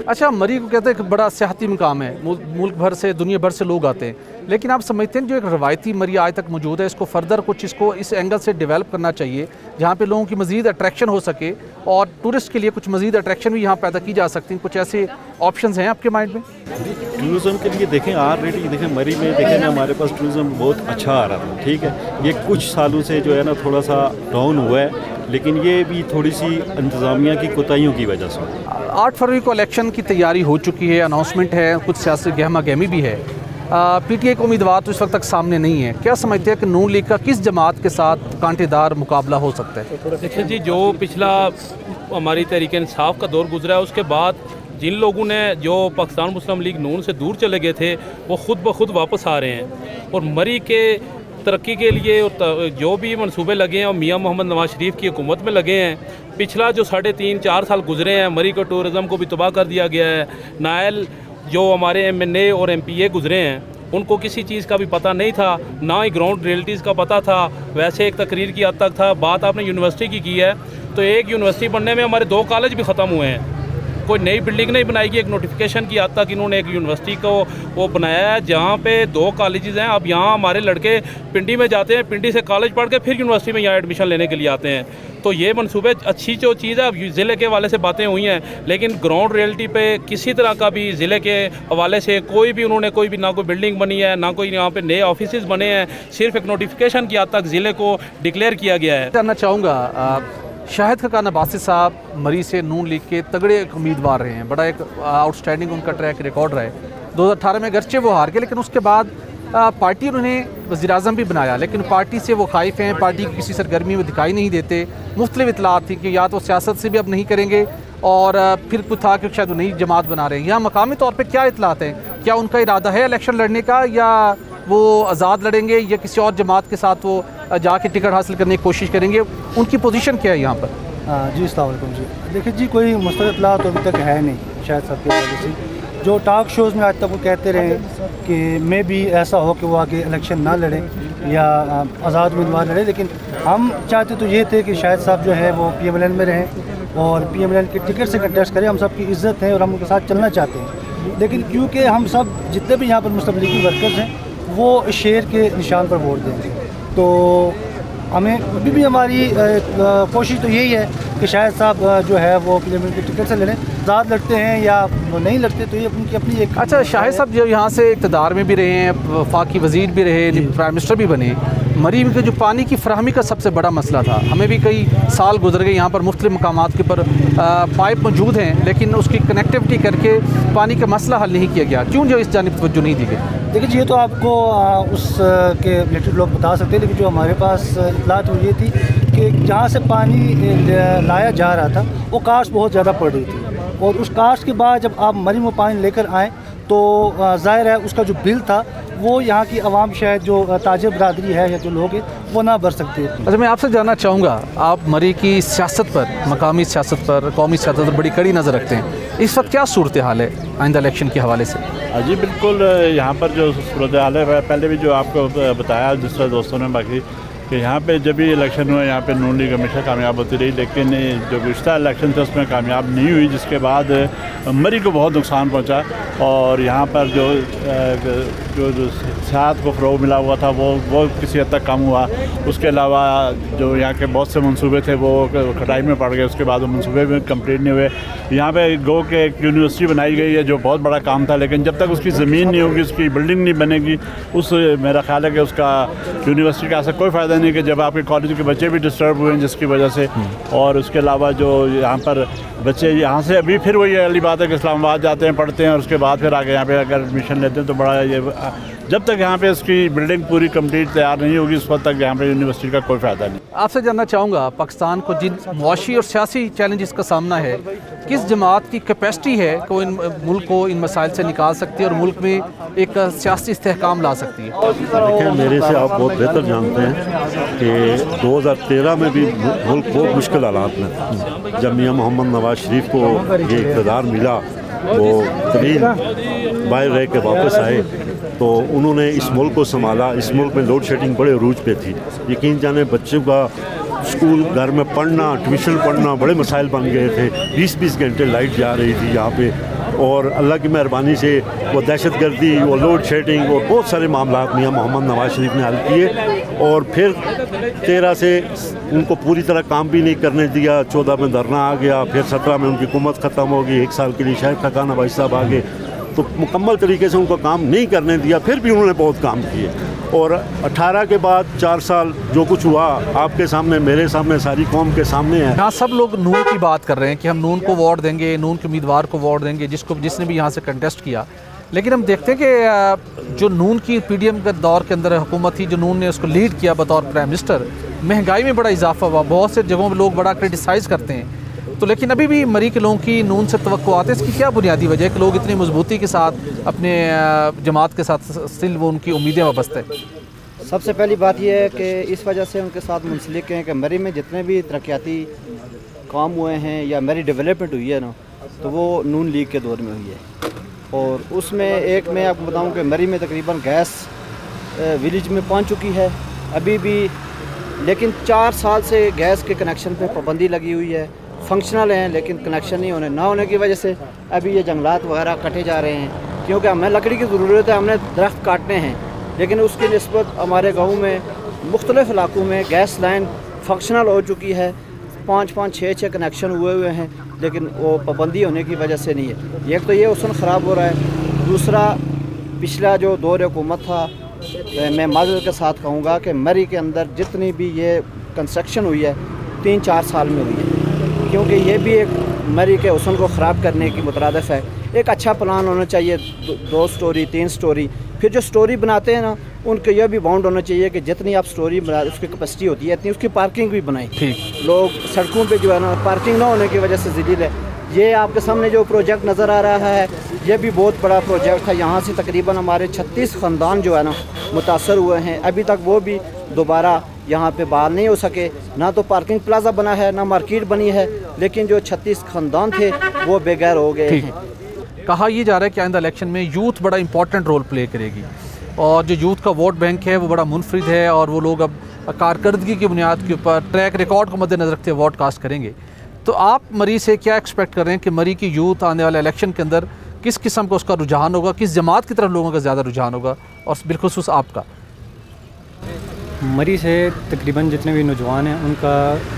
अच्छा, मरी को कहते हैं कि बड़ा सियाहती मुकाम है, मुल्क भर से, दुनिया भर से लोग आते हैं, लेकिन आप समझते हैं जो एक रवायती मरी आज तक मौजूद है, इसको फर्दर कुछ इसको इस एंगल से डेवलप करना चाहिए जहाँ पे लोगों की मज़ीद अट्रैक्शन हो सके और टूरिस्ट के लिए कुछ मज़ीद अट्रैक्शन भी यहाँ पैदा की जा सकती हैं। कुछ ऐसे ऑप्शंस हैं आपके माइंड में? टूरिज़म के लिए देखें ऑलरेडी देखें मरी में देखें ना हमारे पास टूरिज़म बहुत अच्छा आ रहा था, ठीक है। ये कुछ सालों से जो है ना थोड़ा सा डाउन हुआ है, लेकिन ये भी थोड़ी सी इंतज़ामिया की कोताहियों की वजह से। 8 फरवरी को इलेक्शन की तैयारी हो चुकी है, अनाउंसमेंट है, कुछ सियासी गहमा गहमी भी है। पीटीआई का उम्मीदवार तो इस वक्त तक सामने नहीं है। क्या समझते हैं कि नून लीग का किस जमात के साथ कांटेदार मुकाबला हो सकता है? देखिए जी, जो पिछला हमारी तहरीक इंसाफ का दौर गुजरा है, उसके बाद जिन लोगों ने जो पाकिस्तान मुस्लिम लीग नून से दूर चले गए थे वो खुद ब खुद वापस आ रहे हैं और मरी के तरक्की के लिए जो भी मंसूबे लगे हैं और मियां मोहम्मद नवाज शरीफ की हुकूमत में लगे हैं। पिछला जो 3.5-4 साल गुजरे हैं, मरी को टूरिज़म को भी तबाह कर दिया गया है। नायल जो हमारे MNA और MPA गुजरे हैं, उनको किसी चीज़ का भी पता नहीं था, ना ही ग्राउंड रियलिटीज़ का पता था। वैसे एक तकरीर की हद तक था। बात आपने यूनिवर्सिटी की है, तो एक यूनिवर्सिटी बनने में हमारे 2 कॉलेज भी ख़त्म हुए हैं। कोई नई बिल्डिंग नहीं बनाएगी, एक नोटिफिकेशन की हद तक इन्होंने एक यूनिवर्सिटी को वो बनाया है जहाँ पे 2 कॉलेजेस हैं। अब यहाँ हमारे लड़के पिंडी में जाते हैं, पिंडी से कॉलेज पढ़ के फिर यूनिवर्सिटी में यहाँ एडमिशन लेने के लिए आते हैं। तो ये मनसूबे अच्छी जो चीज़ है, अब ज़िले के हवाले से बातें हुई हैं, लेकिन ग्राउंड रियलिटी पे किसी तरह का भी ज़िले के हवाले से कोई भी उन्होंने कोई भी ना कोई बिल्डिंग बनी है, ना कोई यहाँ पे नए ऑफिस बने हैं। सिर्फ एक नोटिफिकेशन की हद तक ज़िले को डिक्लेयर किया गया है। जानना चाहूँगा, शाहिद खकान अब्बासी साहब मरी से नून लीग के तगड़े मुमीदवार रहे हैं, बड़ा एक आउटस्टैंडिंग उनका ट्रैक रिकॉर्ड रहा है। 2018 में अगरचे वो हार गए, लेकिन उसके बाद पार्टी उन्हें वज़ीर-ए-आज़म भी बनाया, लेकिन पार्टी से वो खाइफ हैं, पार्टी की किसी सरगर्मी में दिखाई नहीं देते। मुख्तलिफ इतलात थी कि या तो सियासत से भी अब नहीं करेंगे और फिर कुछ था कि शायद वो नई जमात बना रहे हैं। यहाँ मकामी तौर पर क्या इतलात हैं? क्या उनका इरादा है इलेक्शन लड़ने का, या वो आज़ाद लड़ेंगे, या किसी और जमात के साथ वो जाके टिकट हासिल करने की कोशिश करेंगे? उनकी पोजीशन क्या है यहाँ पर? जी अस्सलाम वालेकुम जी। देखिए जी, कोई मुस्तक़िल इत्तलात तो अभी तक है नहीं शायद साहब की वजह से। जो टॉक शोज़ में आज तक वो कहते रहे कि मे भी ऐसा हो कि वो आगे इलेक्शन ना लड़ें या आज़ाद उम्मीदवार लड़े, लेकिन हम चाहते तो ये थे कि शायद साहब जो है वो PMLN में रहें और PMLN के टिकट से कंटेस्ट करें। हम सब की इज़्ज़त है और हम उनके साथ चलना चाहते हैं, लेकिन क्योंकि हम सब जितने भी यहाँ पर मुस्लिम लीग के वर्कर्स हैं वो शेर के निशान पर वोट देंगे, तो हमें अभी भी हमारी कोशिश तो यही है कि शायद साहब जो है वो PMLN के टिकट से लड़ें। आज़ाद लड़ते हैं या नहीं लड़ते तो ये उनकी अपनी एक। अच्छा, शाहिद साहब जो यहाँ से इक़्तिदार में भी रहे हैं, वफाकी वज़ीर भी रहे, प्राइम मिनिस्टर भी बने, मरी में जो पानी की फराहमी का सबसे बड़ा मसला था, हमें भी कई साल गुजर गए, यहाँ पर मुख्तलिफ मकामात के ऊपर पाइप मौजूद हैं, लेकिन उसकी कनेक्टिविटी करके पानी का मसला हल नहीं किया गया। क्यों जो इस जानिब तवज्जो नहीं दी गई? देखिए जी, ये तो आपको उसके रिलेटेड लोग बता सकते हैं, लेकिन जो हमारे पास इत्तलात वो ये थी कि जहाँ से पानी लाया जा रहा था वो कास्ट बहुत ज़्यादा पड़ रही थी, और उस कास्ट के बाद जब आप मरी में पानी लेकर आएँ तो ज़ाहिर है उसका जो बिल था वो यहाँ की आवाम शायद जो ताजिर बरादरी है या जो लोग हैं वो ना भर सकते। अच्छा, मैं आपसे जानना चाहूँगा, आप मरी की सियासत पर, मकामी सियासत पर, कौमी सियासत पर बड़ी कड़ी नज़र रखते हैं, इस वक्त क्या सूरत हाल है आइंदा इलेक्शन के हवाले से? जी बिल्कुल, यहाँ पर जो सूरत हाल है पहले भी जो आपको बताया दूसरे दोस्तों ने बाकी कि यहाँ पे जब भी इलेक्शन हुआ यहाँ पे नून लीग हमेशा कामयाब होती रही, लेकिन जो पिछला इलेक्शन था उसमें कामयाब नहीं हुई, जिसके बाद मरी को बहुत नुकसान पहुँचा और यहाँ पर जो सियासत को फ़रोग़ मिला हुआ था वो किसी हद तक कम हुआ। उसके अलावा जो यहाँ के बहुत से मंसूबे थे वो खटाई में पड़ गए, उसके बाद वो मंसूबे भी कंप्लीट नहीं हुए। यहाँ पे गो के एक यूनिवर्सिटी बनाई गई है जो बहुत बड़ा काम था, लेकिन जब तक उसकी ज़मीन नहीं होगी, उसकी बिल्डिंग नहीं बनेगी, मेरा ख्याल है कि उसका यूनिवर्सिटी का ऐसा कोई फ़ायदा नहीं कि जब आपके कॉलेज के बच्चे भी डिस्टर्ब हुए हैं जिसकी वजह से। और उसके अलावा जो यहाँ पर बच्चे यहाँ से अभी फिर वही अगली बात है कि इस्लामाबाद जाते हैं, पढ़ते हैं और उसके बाद फिर आगे यहाँ पे अगर एडमिशन लेते हैं तो बड़ा ये जब तक यहाँ पे इसकी बिल्डिंग पूरी कंप्लीट तैयार नहीं होगी उस वक्त तक यहाँ पे यूनिवर्सिटी का कोई फ़ायदा नहीं। आपसे जानना चाहूँगा, पाकिस्तान को जिन मुआशी और सियासी चैलेंजेस का सामना है, किस जमात की कैपेसिटी है कि वो इन मुल्क को इन मसाइल से निकाल सकती है और मुल्क में एक सियासी इस्तेहकाम ला सकती है? देखिए, मेरे से आप बहुत बेहतर जानते हैं कि 2013 में भी मुल्क बहुत मुश्किल हालात में, जब मियां मोहम्मद नवाज शरीफ को ये इक़्तिदार मिला, वो तवील बाहर रह के वापस आए तो उन्होंने इस मुल्क को संभाला। इस मुल्क में लोड शेडिंग बड़े अरूज पे थी, यकीन जाने बच्चों का स्कूल घर में पढ़ना, ट्यूशन पढ़ना बड़े मसाइल बन गए थे। 20-20 घंटे लाइट जा रही थी यहाँ पे, और अल्लाह की मेहरबानी से वो दहशतगर्दी, वो लोड शेडिंग और बहुत सारे मामला मियाँ मोहम्मद नवाज शरीफ ने हल किए। और फिर 13 से उनको पूरी तरह काम भी नहीं करने दिया, 14 में धरना आ गया, फिर 17 में उनकी हुकूमत ख़त्म हो गई, 1 साल के लिए शायद ठकाना भाई साहब आ गए, तो मुकम्मल तरीके से उनको काम नहीं करने दिया। फिर भी उन्होंने बहुत काम किए, और 18 के बाद 4 साल जो कुछ हुआ आपके सामने, मेरे सामने, सारी कौम के सामने है। यहाँ सब लोग नून की बात कर रहे हैं कि हम नून को वोट देंगे, नून के उम्मीदवार को वोट देंगे जिसने भी यहाँ से कंटेस्ट किया। लेकिन हम देखते हैं कि जो नून की पीडीएम के दौर के अंदर हुकूमत थी, जो नून ने उसको लीड किया बतौर प्राइम मिनिस्टर, महंगाई में बड़ा इजाफा हुआ, बहुत से जगहों में लोग बड़ा क्रिटिसाइज़ करते हैं। तो लेकिन अभी भी मरी के लोगों की नून से तवक्को आते हैं, इसकी क्या बुनियादी वजह है कि लोग इतनी मजबूती के साथ अपने जमात के साथ स्टिल वो उनकी उम्मीदें वाबस्ता है? सबसे पहली बात यह है कि इस वजह से उनके साथ मुंसलिक हैं कि मरी में जितने भी तरक्याती काम हुए हैं या मरी डेवलपमेंट हुई है ना, तो वो नून लीग के दौर में हुई है। और उसमें एक मैं आपको बताऊं कि मरी में तकरीबन गैस विलेज में पहुंच चुकी है अभी भी, लेकिन 4 साल से गैस के कनेक्शन पे पाबंदी लगी हुई है। फंक्शनल हैं लेकिन कनेक्शन नहीं ना होने की वजह से अभी ये जंगलात वगैरह कटे जा रहे हैं, क्योंकि हमें लकड़ी की ज़रूरत है, हमने दरख्त काटने हैं, लेकिन उसकी निस्बत हमारे गाँव में मुख्तलिफ़ इलाकों में गैस लाइन फंक्शनल हो चुकी है, 5-5, 6-6 कनेक्शन हुए हैं, लेकिन वो पाबंदी होने की वजह से नहीं है। एक तो ये उसन ख़राब हो रहा है, दूसरा पिछला जो दौर हुकूमत था, मैं माज़रत के साथ कहूँगा कि मरी के अंदर जितनी भी ये कंस्ट्रक्शन हुई है 3-4 साल में हुई है, क्योंकि ये भी एक मरी के हुस्न को ख़राब करने की मुतरादिफ है। एक अच्छा प्लान होना चाहिए, 2 स्टोरी 3 स्टोरी, फिर जो स्टोरी बनाते हैं ना उनके यह भी बाउंड होना चाहिए कि जितनी आप स्टोरी बना उसकी कैपेसिटी होती है इतनी उसकी पार्किंग भी बनाई। लोग सड़कों पे जो है ना पार्किंग ना होने की वजह से ज़लील है। ये आपके सामने जो प्रोजेक्ट नज़र आ रहा है ये भी बहुत बड़ा प्रोजेक्ट है। यहाँ से तकरीबन हमारे 36 ख़ानदान जो है ना मुतासर हुए हैं, अभी तक वो भी दोबारा यहाँ पे बहाल नहीं हो सके। ना तो पार्किंग प्लाजा बना है, ना मार्केट बनी है, लेकिन जो 36 ख़ानदान थे वो बेघर हो गए हैं। कहा यह जा रहा है कि आइंदा इलेक्शन में यूथ बड़ा इंपॉर्टेंट रोल प्ले करेगी, और जो यूथ का वोट बैंक है वो बड़ा मुनफरिद है, और वो लोग अब कारकर्दगी की बुनियाद के ऊपर ट्रैक रिकॉर्ड को मद्देनज़र रखते हुए वोट कास्ट करेंगे। तो आप मरी से क्या एक्सपेक्ट कर रहे हैं कि मरी की यूथ आने वाले इलेक्शन के अंदर किस किस्म का उसका रुझान होगा, किस जमात की तरफ लोगों का ज़्यादा रुझान होगा, और बिलखुसूस आपका? मरी से तकरीबन जितने भी नौजवान हैं उनका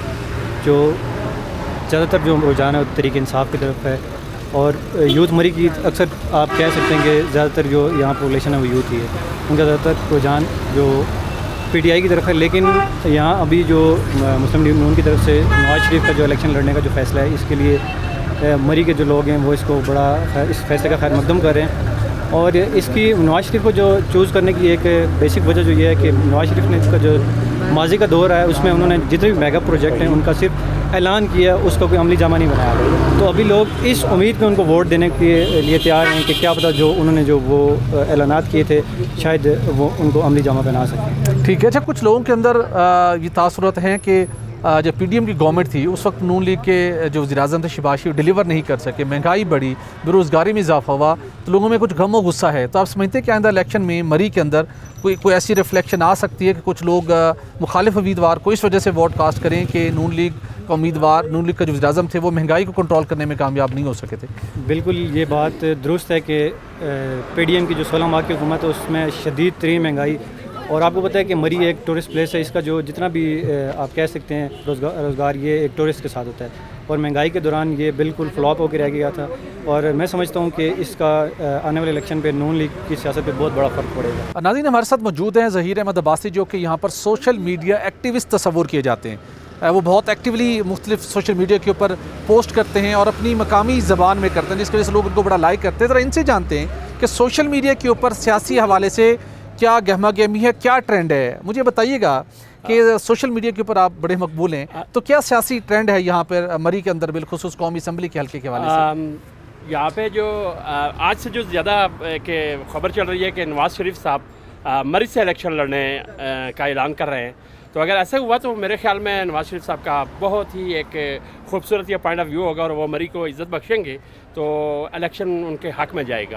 जो ज़्यादातर जो रुझान है वो तरीक़े इंसाफ की तरफ है, और यूथ मरी की अक्सर आप कह सकते हैं कि ज़्यादातर जो यहाँ पॉपुलेशन है वो यूथ ही है, उनका ज़्यादातर रुझान जो पीटीआई की तरफ है। लेकिन यहाँ अभी जो मुस्लिम लीग नून की तरफ से नवाज शरीफ का जो इलेक्शन लड़ने का जो फ़ैसला है, इसके लिए मरी के जो लोग हैं वो इसको बड़ा इस फैसले का खैर मकदम कर रहे हैं। और इसकी नवाज शरीफ को जो चूज़ करने की एक बेसिक वजह जो ये है कि नवाज शरीफ ने इसका जो माजी का दौर है उसमें उन्होंने जितने भी मेगा प्रोजेक्ट हैं उनका सिर्फ ऐलान किया, उसका कोई अमली जामा नहीं बनाया। तो अभी लोग इस उम्मीद में उनको वोट देने के लिए तैयार हैं कि क्या पता जो उन्होंने जो वो ऐलानात किए थे शायद वो उनको अमली जामा पहना सकें। ठीक है। अच्छा, कुछ लोगों के अंदर ये तासुरात हैं कि जब पीडीएम की गवर्नमेंट थी उस वक्त नून लीग के जो वज़ीर-ए-आज़म थे शहबाज शरीफ डिलीवर नहीं कर सके, महंगाई बढ़ी, बेरोज़गारी में इजाफा हुआ, तो लोगों में कुछ गम और गुस्सा है। तो आप समझते हैं कि आइंदा इलेक्शन में मरी के अंदर कोई ऐसी रिफ्लेक्शन आ सकती है कि कुछ लोग मुखालिफ उम्मीदवार को इस वजह से वोट कास्ट करें कि नून लीग का उम्मीदवार, नून लीग का जो वज़ीर-ए-आज़म थे वो महंगाई को कंट्रोल करने में कामयाब नहीं हो सके थे? बिल्कुल ये बात दुरुस्त है कि पीडीएम की जो 16 माह की हुकूमत है उसमें शदीद तरीन महंगाई, और आपको पता है कि मरी एक टूरिस्ट प्लेस है, इसका जो जितना भी आप कह सकते हैं रोज़गार ये एक टूरिस्ट के साथ होता है, और महंगाई के दौरान ये बिल्कुल फ्लॉप होकर रह गया था। और मैं समझता हूँ कि इसका आने वाले इलेक्शन पे नून लीग की सियासत पे बहुत बड़ा फ़र्क पड़ेगा। नाज़रीन, हमारे साथ मौजूद हैं ज़हीर अहमद अब्बासी, जो कि यहाँ पर सोशल मीडिया एक्टिविस्ट तस्वुर किए जाते हैं। वो बहुत एक्टिवली मुख्तलिफ सोशल मीडिया के ऊपर पोस्ट करते हैं और अपनी मकामी ज़बान में करते हैं, जिसकी वजह से लोग उनको बड़ा लाइक करते हैं। ज़रा इनसे जानते हैं कि सोशल मीडिया के ऊपर सियासी हवाले से क्या गहमा गहमी है, क्या ट्रेंड है। मुझे बताइएगा कि सोशल मीडिया के ऊपर आप बड़े मकबूल हैं, तो क्या सियासी ट्रेंड है यहाँ पर मरी के अंदर, बिलखुसूस कौमी असम्बली के हल्के के हवाले से? यहाँ पे जो आज से जो ज़्यादा के खबर चल रही है कि नवाज शरीफ साहब मरी से इलेक्शन लड़ने का ऐलान कर रहे हैं, तो अगर ऐसा हुआ तो मेरे ख्याल में नवाज शरीफ साहब का बहुत ही एक खूबसूरत या पॉइंट ऑफ व्यू होगा और वो मरी को इज़्ज़त बख्शेंगे तो इलेक्शन उनके हक़ में जाएगा।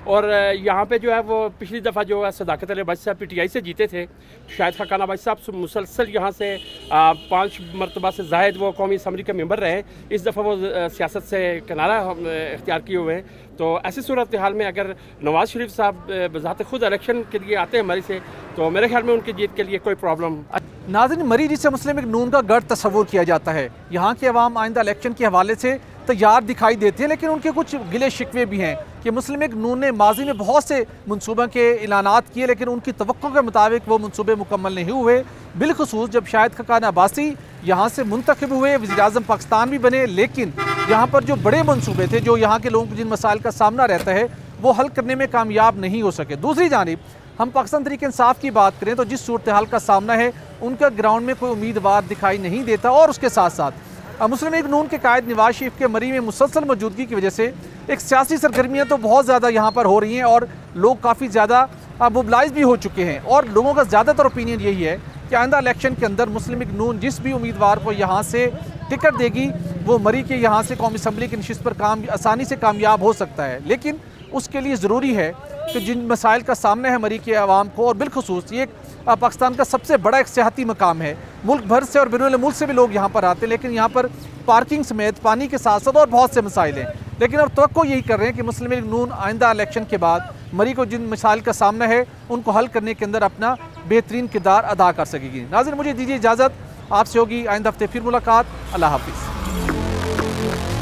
और यहाँ पे जो है वो पिछली दफ़ा जो है सदाकत अली अब्बासी साहब PTI से जीते थे, शाहिद खाकान अब्बासी साहब मुसलसल यहाँ से 5 मरतबा से ज़ायद वो कौमी असम्बली के मेंबर रहे। इस दफ़ा वो सियासत से किनारा इख्तियार किए हुए हैं। तो ऐसी सूरत हाल में अगर नवाज़ शरीफ साहब बज़ात खुद इलेक्शन के लिए आते हैं मरी से, तो मेरे ख्याल में उनकी जीत के लिए कोई प्रॉब्लम। नाज़रीन, मरी जिसे मुस्लिम लीग नून का गढ़ तस्वुर किया जाता है, यहाँ के अवाम आइंदा इलेक्शन के हवाले से तैयार दिखाई देते हैं, लेकिन उनके कुछ गिले शिकवे भी हैं कि मुस्लिम लीग नून ने माजी में बहुत से मनसूबों के ऐलानात किए, लेकिन उनकी तवक्को के मुताबिक वो मनसूबे मुकम्मल नहीं हुए। बिलखुसूस जब शाहिद खाकान अब्बासी यहाँ से मुंतखब हुए, वज़ीर-ए-आज़म पाकिस्तान भी बने, लेकिन यहाँ पर जो बड़े मनसूबे थे, जो यहाँ के लोगों को जिन मसाइल का सामना रहता है, वो हल करने में कामयाब नहीं हो सके। दूसरी जानिब हम पाकिस्तान तहरीक इंसाफ की बात करें तो जिस सूरत हाल का सामना है, उनका ग्राउंड में कोई उम्मीदवार दिखाई नहीं देता। और उसके साथ साथ मुस्लिम लीग नून के कायद नवाज शरीफ के मरी में मुसलसल मौजूदगी की वजह से एक सियासी सरगर्मियाँ तो बहुत ज़्यादा यहाँ पर हो रही हैं और लोग काफ़ी ज़्यादा मोबिलाइज भी हो चुके हैं। और लोगों का ज़्यादातर ओपिनियन यही है कि आइंदा इलेक्शन के अंदर मुस्लिम लीग नून जिस भी उम्मीदवार को यहाँ से टिकट देगी, वो मरी के यहाँ से कौमी असम्बली की नशिस्त पर आसानी से कामयाब हो सकता है। लेकिन उसके लिए ज़रूरी है कि जिन मसाइल का सामना है मरी के अवाम को, और बिलखुसूस ये पाकिस्तान का सबसे बड़ा एक सियाहती मकाम है, मुल्क भर से और बैनुल मुल्क से भी लोग यहाँ पर आते हैं, लेकिन यहाँ पर पार्किंग समेत पानी के साथ साथ और बहुत से मसाइल हैं। लेकिन अब तवक्को यही कर रहे हैं कि मुस्लिम लीग नून आइंदा इलेक्शन के बाद मरी को जिन मसाइल का सामना है उनको हल करने के अंदर अपना बेहतरीन किरदार अदा कर सकेगी। नाज़रीन, मुझे दीजिए इजाज़त, आपसे होगी आइंदा हफ्ते फिर मुलाकात। अल्लाह हाफिज़।